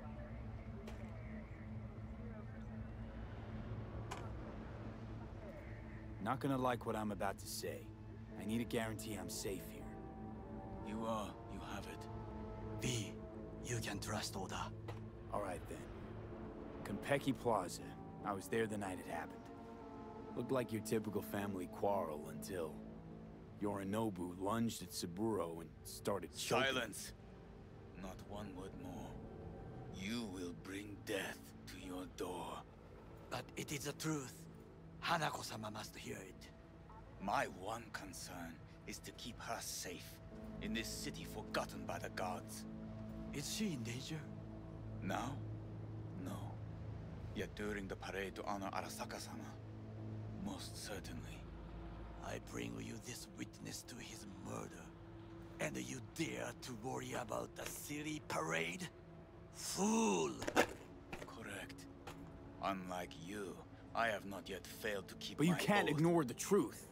Not gonna like what I'm about to say. I need a guarantee I'm safe here. You are. You have it. V, you can trust Oda. All right, then. Konpeki Plaza. I was there the night it happened. Looked like your typical family quarrel until Yorinobu lunged at Saburo and started choking. Silence! Not one word more. You will bring death to your door. But it is the truth. Hanako-sama must hear it. My one concern is to keep her safe in this city forgotten by the gods. Is she in danger? Now? No. Yet during the parade to honor Arasaka-sama, most certainly. I bring you this witness to his murder, and you dare to worry about the silly parade? Fool! Correct. Unlike you, I have not yet failed to keep But you my can't oath. ignore the truth.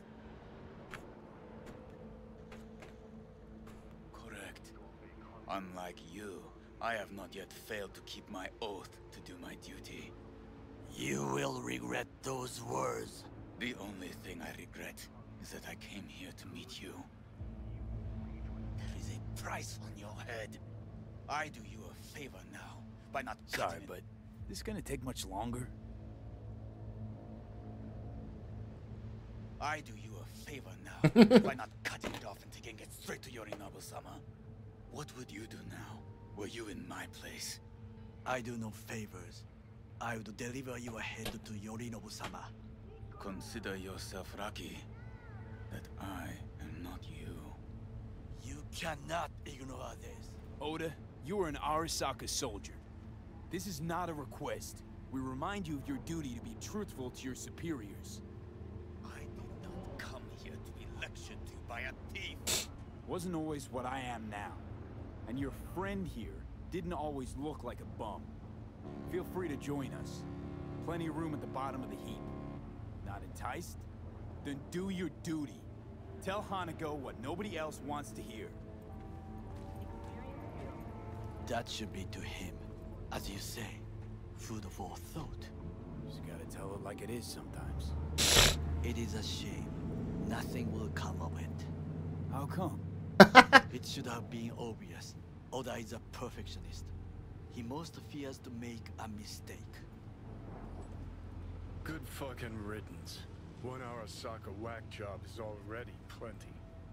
Correct. Unlike you, I have not yet failed to keep my oath to do my duty. You will regret those words. The only thing I regret is that I came here to meet you. There is a price on your head. I do you a favor now by not. Sorry, but this gonna take much longer? I do you a favor now by not cutting it off and taking it straight to Yorinobu-sama. What would you do now, were you in my place? I do no favors. I would deliver your head to Yorinobu-sama. Consider yourself lucky that I am not you. You cannot ignore this. Oda, you are an Arasaka soldier. This is not a request. We remind you of your duty to be truthful to your superiors. I did not come here to be lectured to by a thief. Wasn't always what I am now. And your friend here didn't always look like a bum. Feel free to join us. Plenty of room at the bottom of the heap. Not enticed? Then do your duty. Tell Hanako what nobody else wants to hear. That should be to him. As you say, food for thought. Just gotta tell it like it is sometimes. It is a shame. Nothing will come of it. How come? It should have been obvious. Oda is a perfectionist. He most fears to make a mistake. Good fucking riddance. 1 Arasaka whack job is already plenty.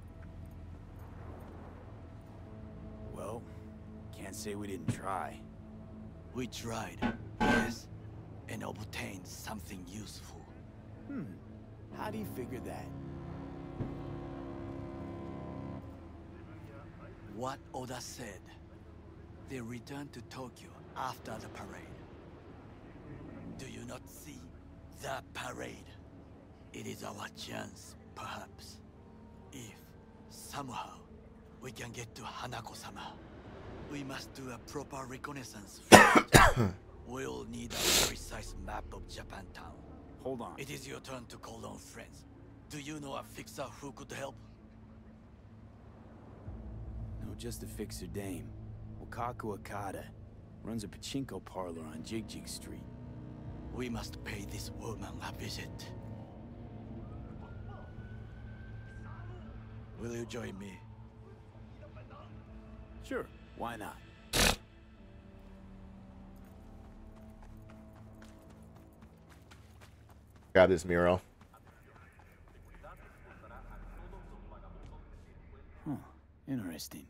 Well, can't say we didn't try. We tried, yes, and obtained something useful. How do you figure that? What Oda said. They returned to Tokyo after the parade. Do you not see the parade? It is our chance, perhaps. If, somehow, we can get to Hanako-sama. We must do a proper reconnaissance first. We'll need a precise map of Japantown. Hold on. It is your turn to call on friends. Do you know a fixer who could help? No, just a fixer dame. Wakaku Okada. Runs a pachinko parlor on Jig Jig Street. We must pay this woman a visit. Will you join me? Sure, why not? Grab this mural. Huh, interesting.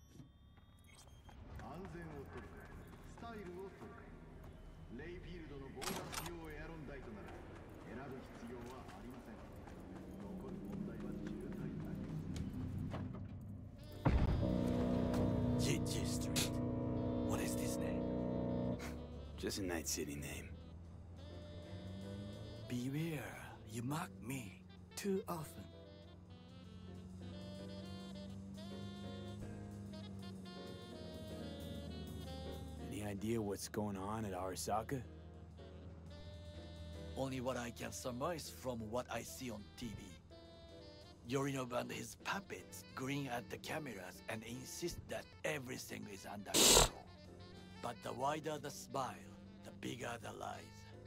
Jig Street. What is this name? Just a Night City name. Beware, you mock me too often. Any idea what's going on at Arasaka? Only what I can surmise from what I see on TV. Yorinobu and his puppets grin at the cameras and insist that everything is under control. But the wider the smile, the bigger the lies.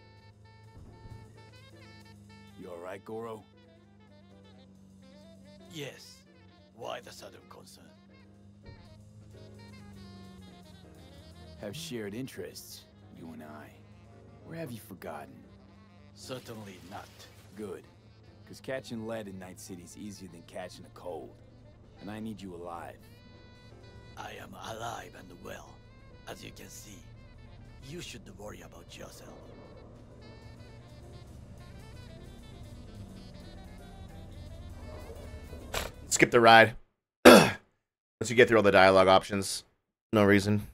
You alright, Goro? Yes. Why the sudden concern? Have shared interests, you and I. Or have you forgotten? Certainly not. Good. Because catching lead in Night City is easier than catching a cold. And I need you alive. I am alive and well. As you can see, you should worry about yourself. Skip the ride. Once you get through all the dialogue options. No reason.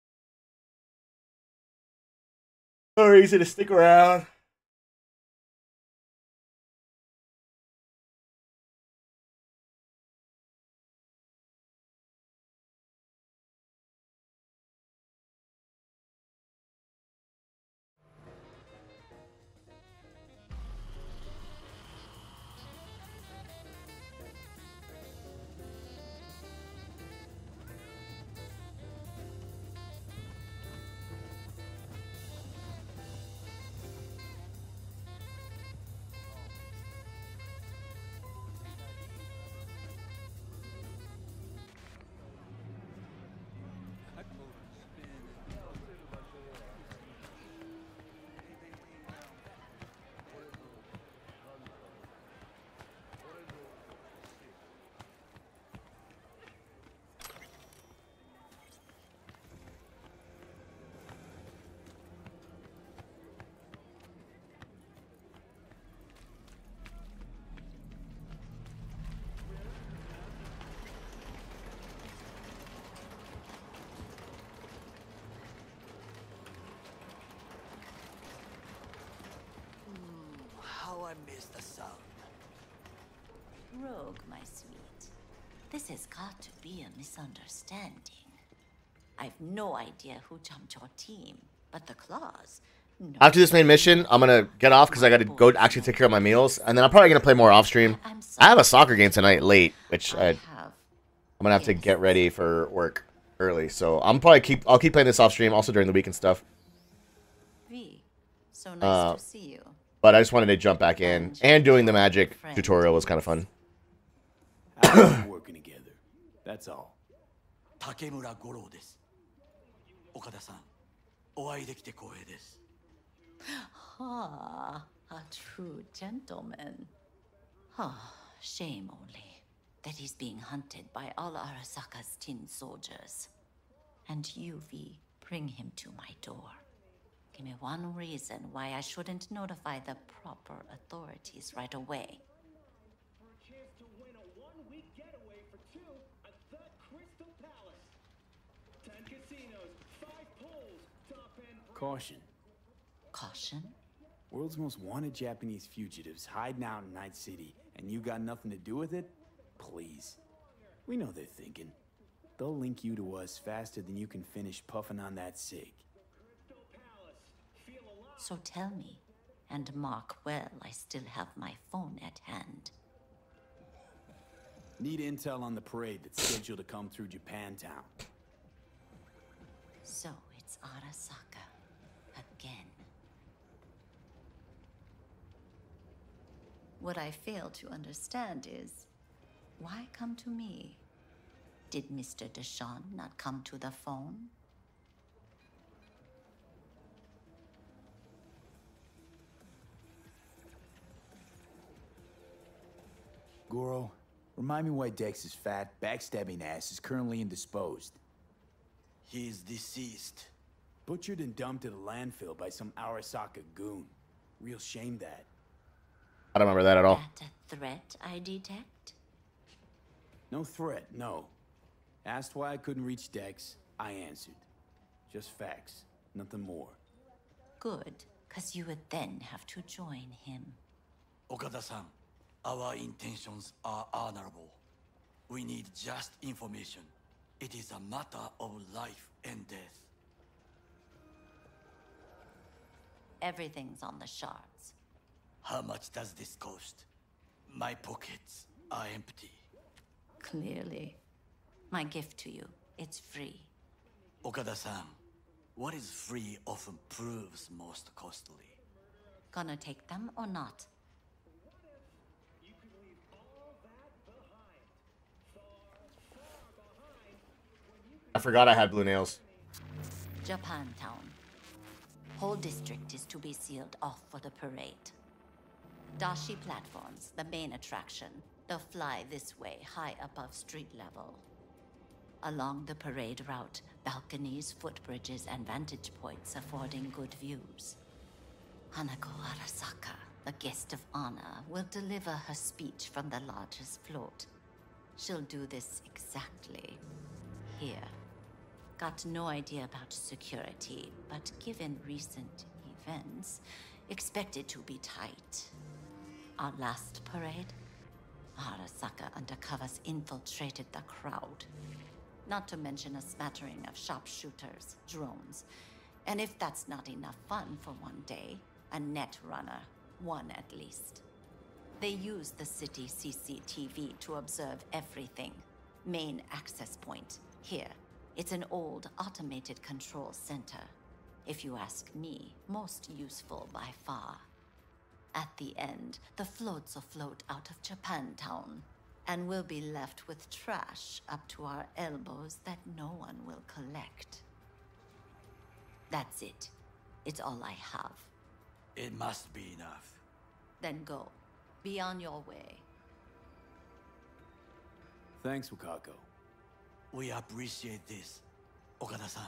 No reason to stick around. I missed the sound. Rogue, my sweet. This has got to be a misunderstanding. I've no idea who jumped your team, but the claws. No. After this main mission, I'm gonna get off because I gotta go actually take care of my meals, and then I'm probably gonna play more off stream. I have a soccer game tonight late, which I'm gonna have to get ready for work early. So I'll keep playing this off stream also during the week and stuff. V, so nice to see you. But I just wanted to jump back in, and doing the magic tutorial was kind of fun. Working together. That's all. Takemura Goro desu. Okada-san, お会いできて光栄です。 Ah, a true gentleman. Ah, shame only that he's being hunted by all Arasaka's tin soldiers. And you, V, bring him to my door. Give me one reason why I shouldn't notify the proper authorities right away. Caution. Caution? World's most wanted Japanese fugitives hiding out in Night City, and you got nothing to do with it? Please. We know they're thinking. They'll link you to us faster than you can finish puffing on that cig. So tell me, and mark well I still have my phone at hand. Need intel on the parade that's scheduled to come through Japantown. So it's Arasaka again. What I fail to understand is, why come to me? Did Mr. Deshawn not come to the phone? Goro, remind me why Dex's fat, backstabbing ass is currently indisposed. He is deceased. Butchered and dumped at a landfill by some Arasaka goon. Real shame that. I don't remember that at all. That a threat I detect? No threat, no. Asked why I couldn't reach Dex, I answered. Just facts, nothing more. Good, because you would then have to join him. Okada-san, our intentions are honorable. We need just information. It is a matter of life and death. Everything's on the shards. How much does this cost? My pockets are empty. Clearly. My gift to you, it's free. Okada-san, what is free often proves most costly. Gonna take them or not? I forgot I had blue nails. Japantown. Whole district is to be sealed off for the parade. Dashi platforms, the main attraction. They'll fly this way, high above street level. Along the parade route, balconies, footbridges, and vantage points affording good views. Hanako Arasaka, the guest of honor, will deliver her speech from the largest float. She'll do this exactly here. Got no idea about security, but given recent events, expected to be tight. Our last parade, Arasaka undercovers infiltrated the crowd. Not to mention a smattering of sharpshooters, drones. And if that's not enough fun for one day, a net runner, one at least. They use the city CCTV to observe everything. Main access point, here. It's an old automated control center. If you ask me, most useful by far. At the end, the floats will float out of Japantown, and we'll be left with trash up to our elbows that no one will collect. That's it. It's all I have. It must be enough. Then go. Be on your way. Thanks, Wakako. We appreciate this, Okada-san.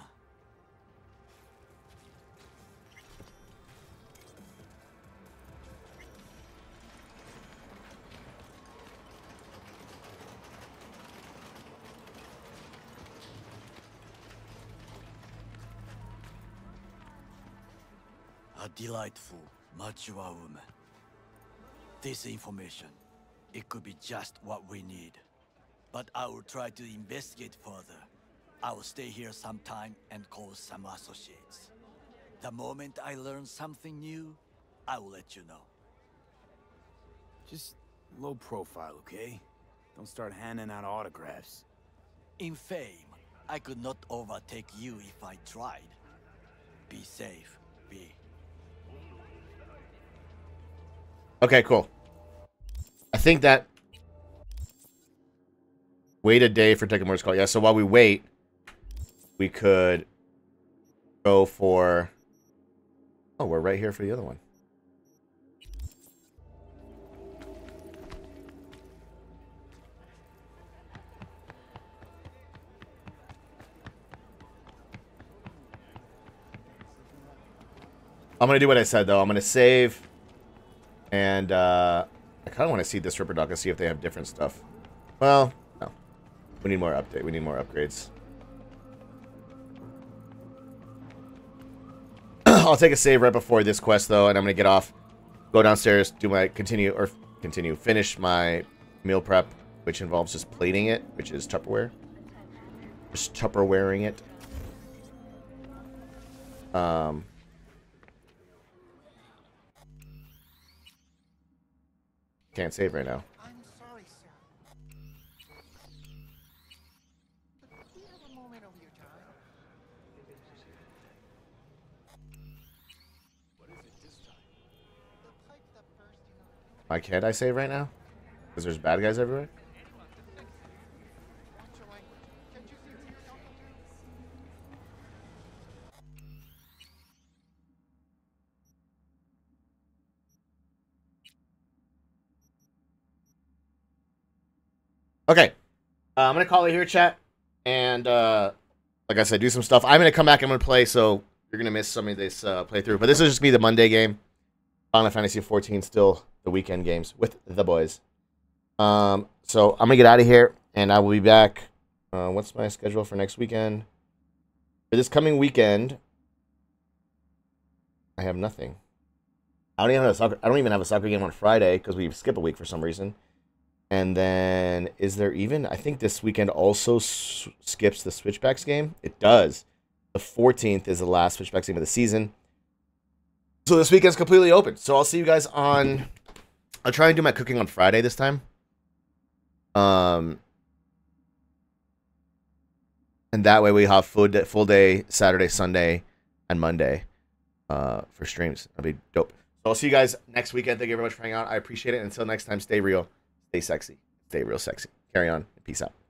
A delightful, mature woman. this information. It could be just what we need. But I will try to investigate further. I will stay here some time and call some associates. The moment I learn something new, I will let you know. Just low profile, okay? Don't start handing out autographs. In fame, I could not overtake you if I tried. Be safe, B. Okay, cool. I think that... Wait a day for Tekimura's call. Yeah, so while we wait, we could go for... Oh, we're right here for the other one. I'm going to do what I said, though. I'm going to save. And I kind of want to see this Ripper Dog and see if they have different stuff. Well, no. We need more update. We need more upgrades. I'll take a save right before this quest, though, and I'm going to get off. Go downstairs, do my finish my meal prep, which involves just plating it, which is Tupperware. Just Tupperwaring it. Can't save right now. I'm sorry, sir. But we have a moment of your time. What is it this time? The pipe that burst in our... Why can't I save right now? Because there's bad guys everywhere? Watch your language. Can't you see who you're talking to? Okay. I'm going to call it here, chat. And, like I said, do some stuff. I'm going to come back and I'm going to play, so you're going to miss some of this playthrough. But this will just be the Monday game. Final Fantasy XIV, still the weekend games with the boys. So I'm going to get out of here, and I will be back. What's my schedule for next weekend? For this coming weekend, I have nothing. I don't even have a soccer game on Friday because we skip a week for some reason. And then, is there even... I think this weekend also skips the Switchbacks game. It does. The 14th is the last Switchbacks game of the season. So this weekend's completely open. So I'll see you guys on... I'll try and do my cooking on Friday this time. And that way we have full day Saturday, Sunday, and Monday for streams. That'll be dope. So I'll see you guys next weekend. Thank you very much for hanging out. I appreciate it. Until next time, stay real. Stay sexy. Stay real sexy. Carry on. Peace out.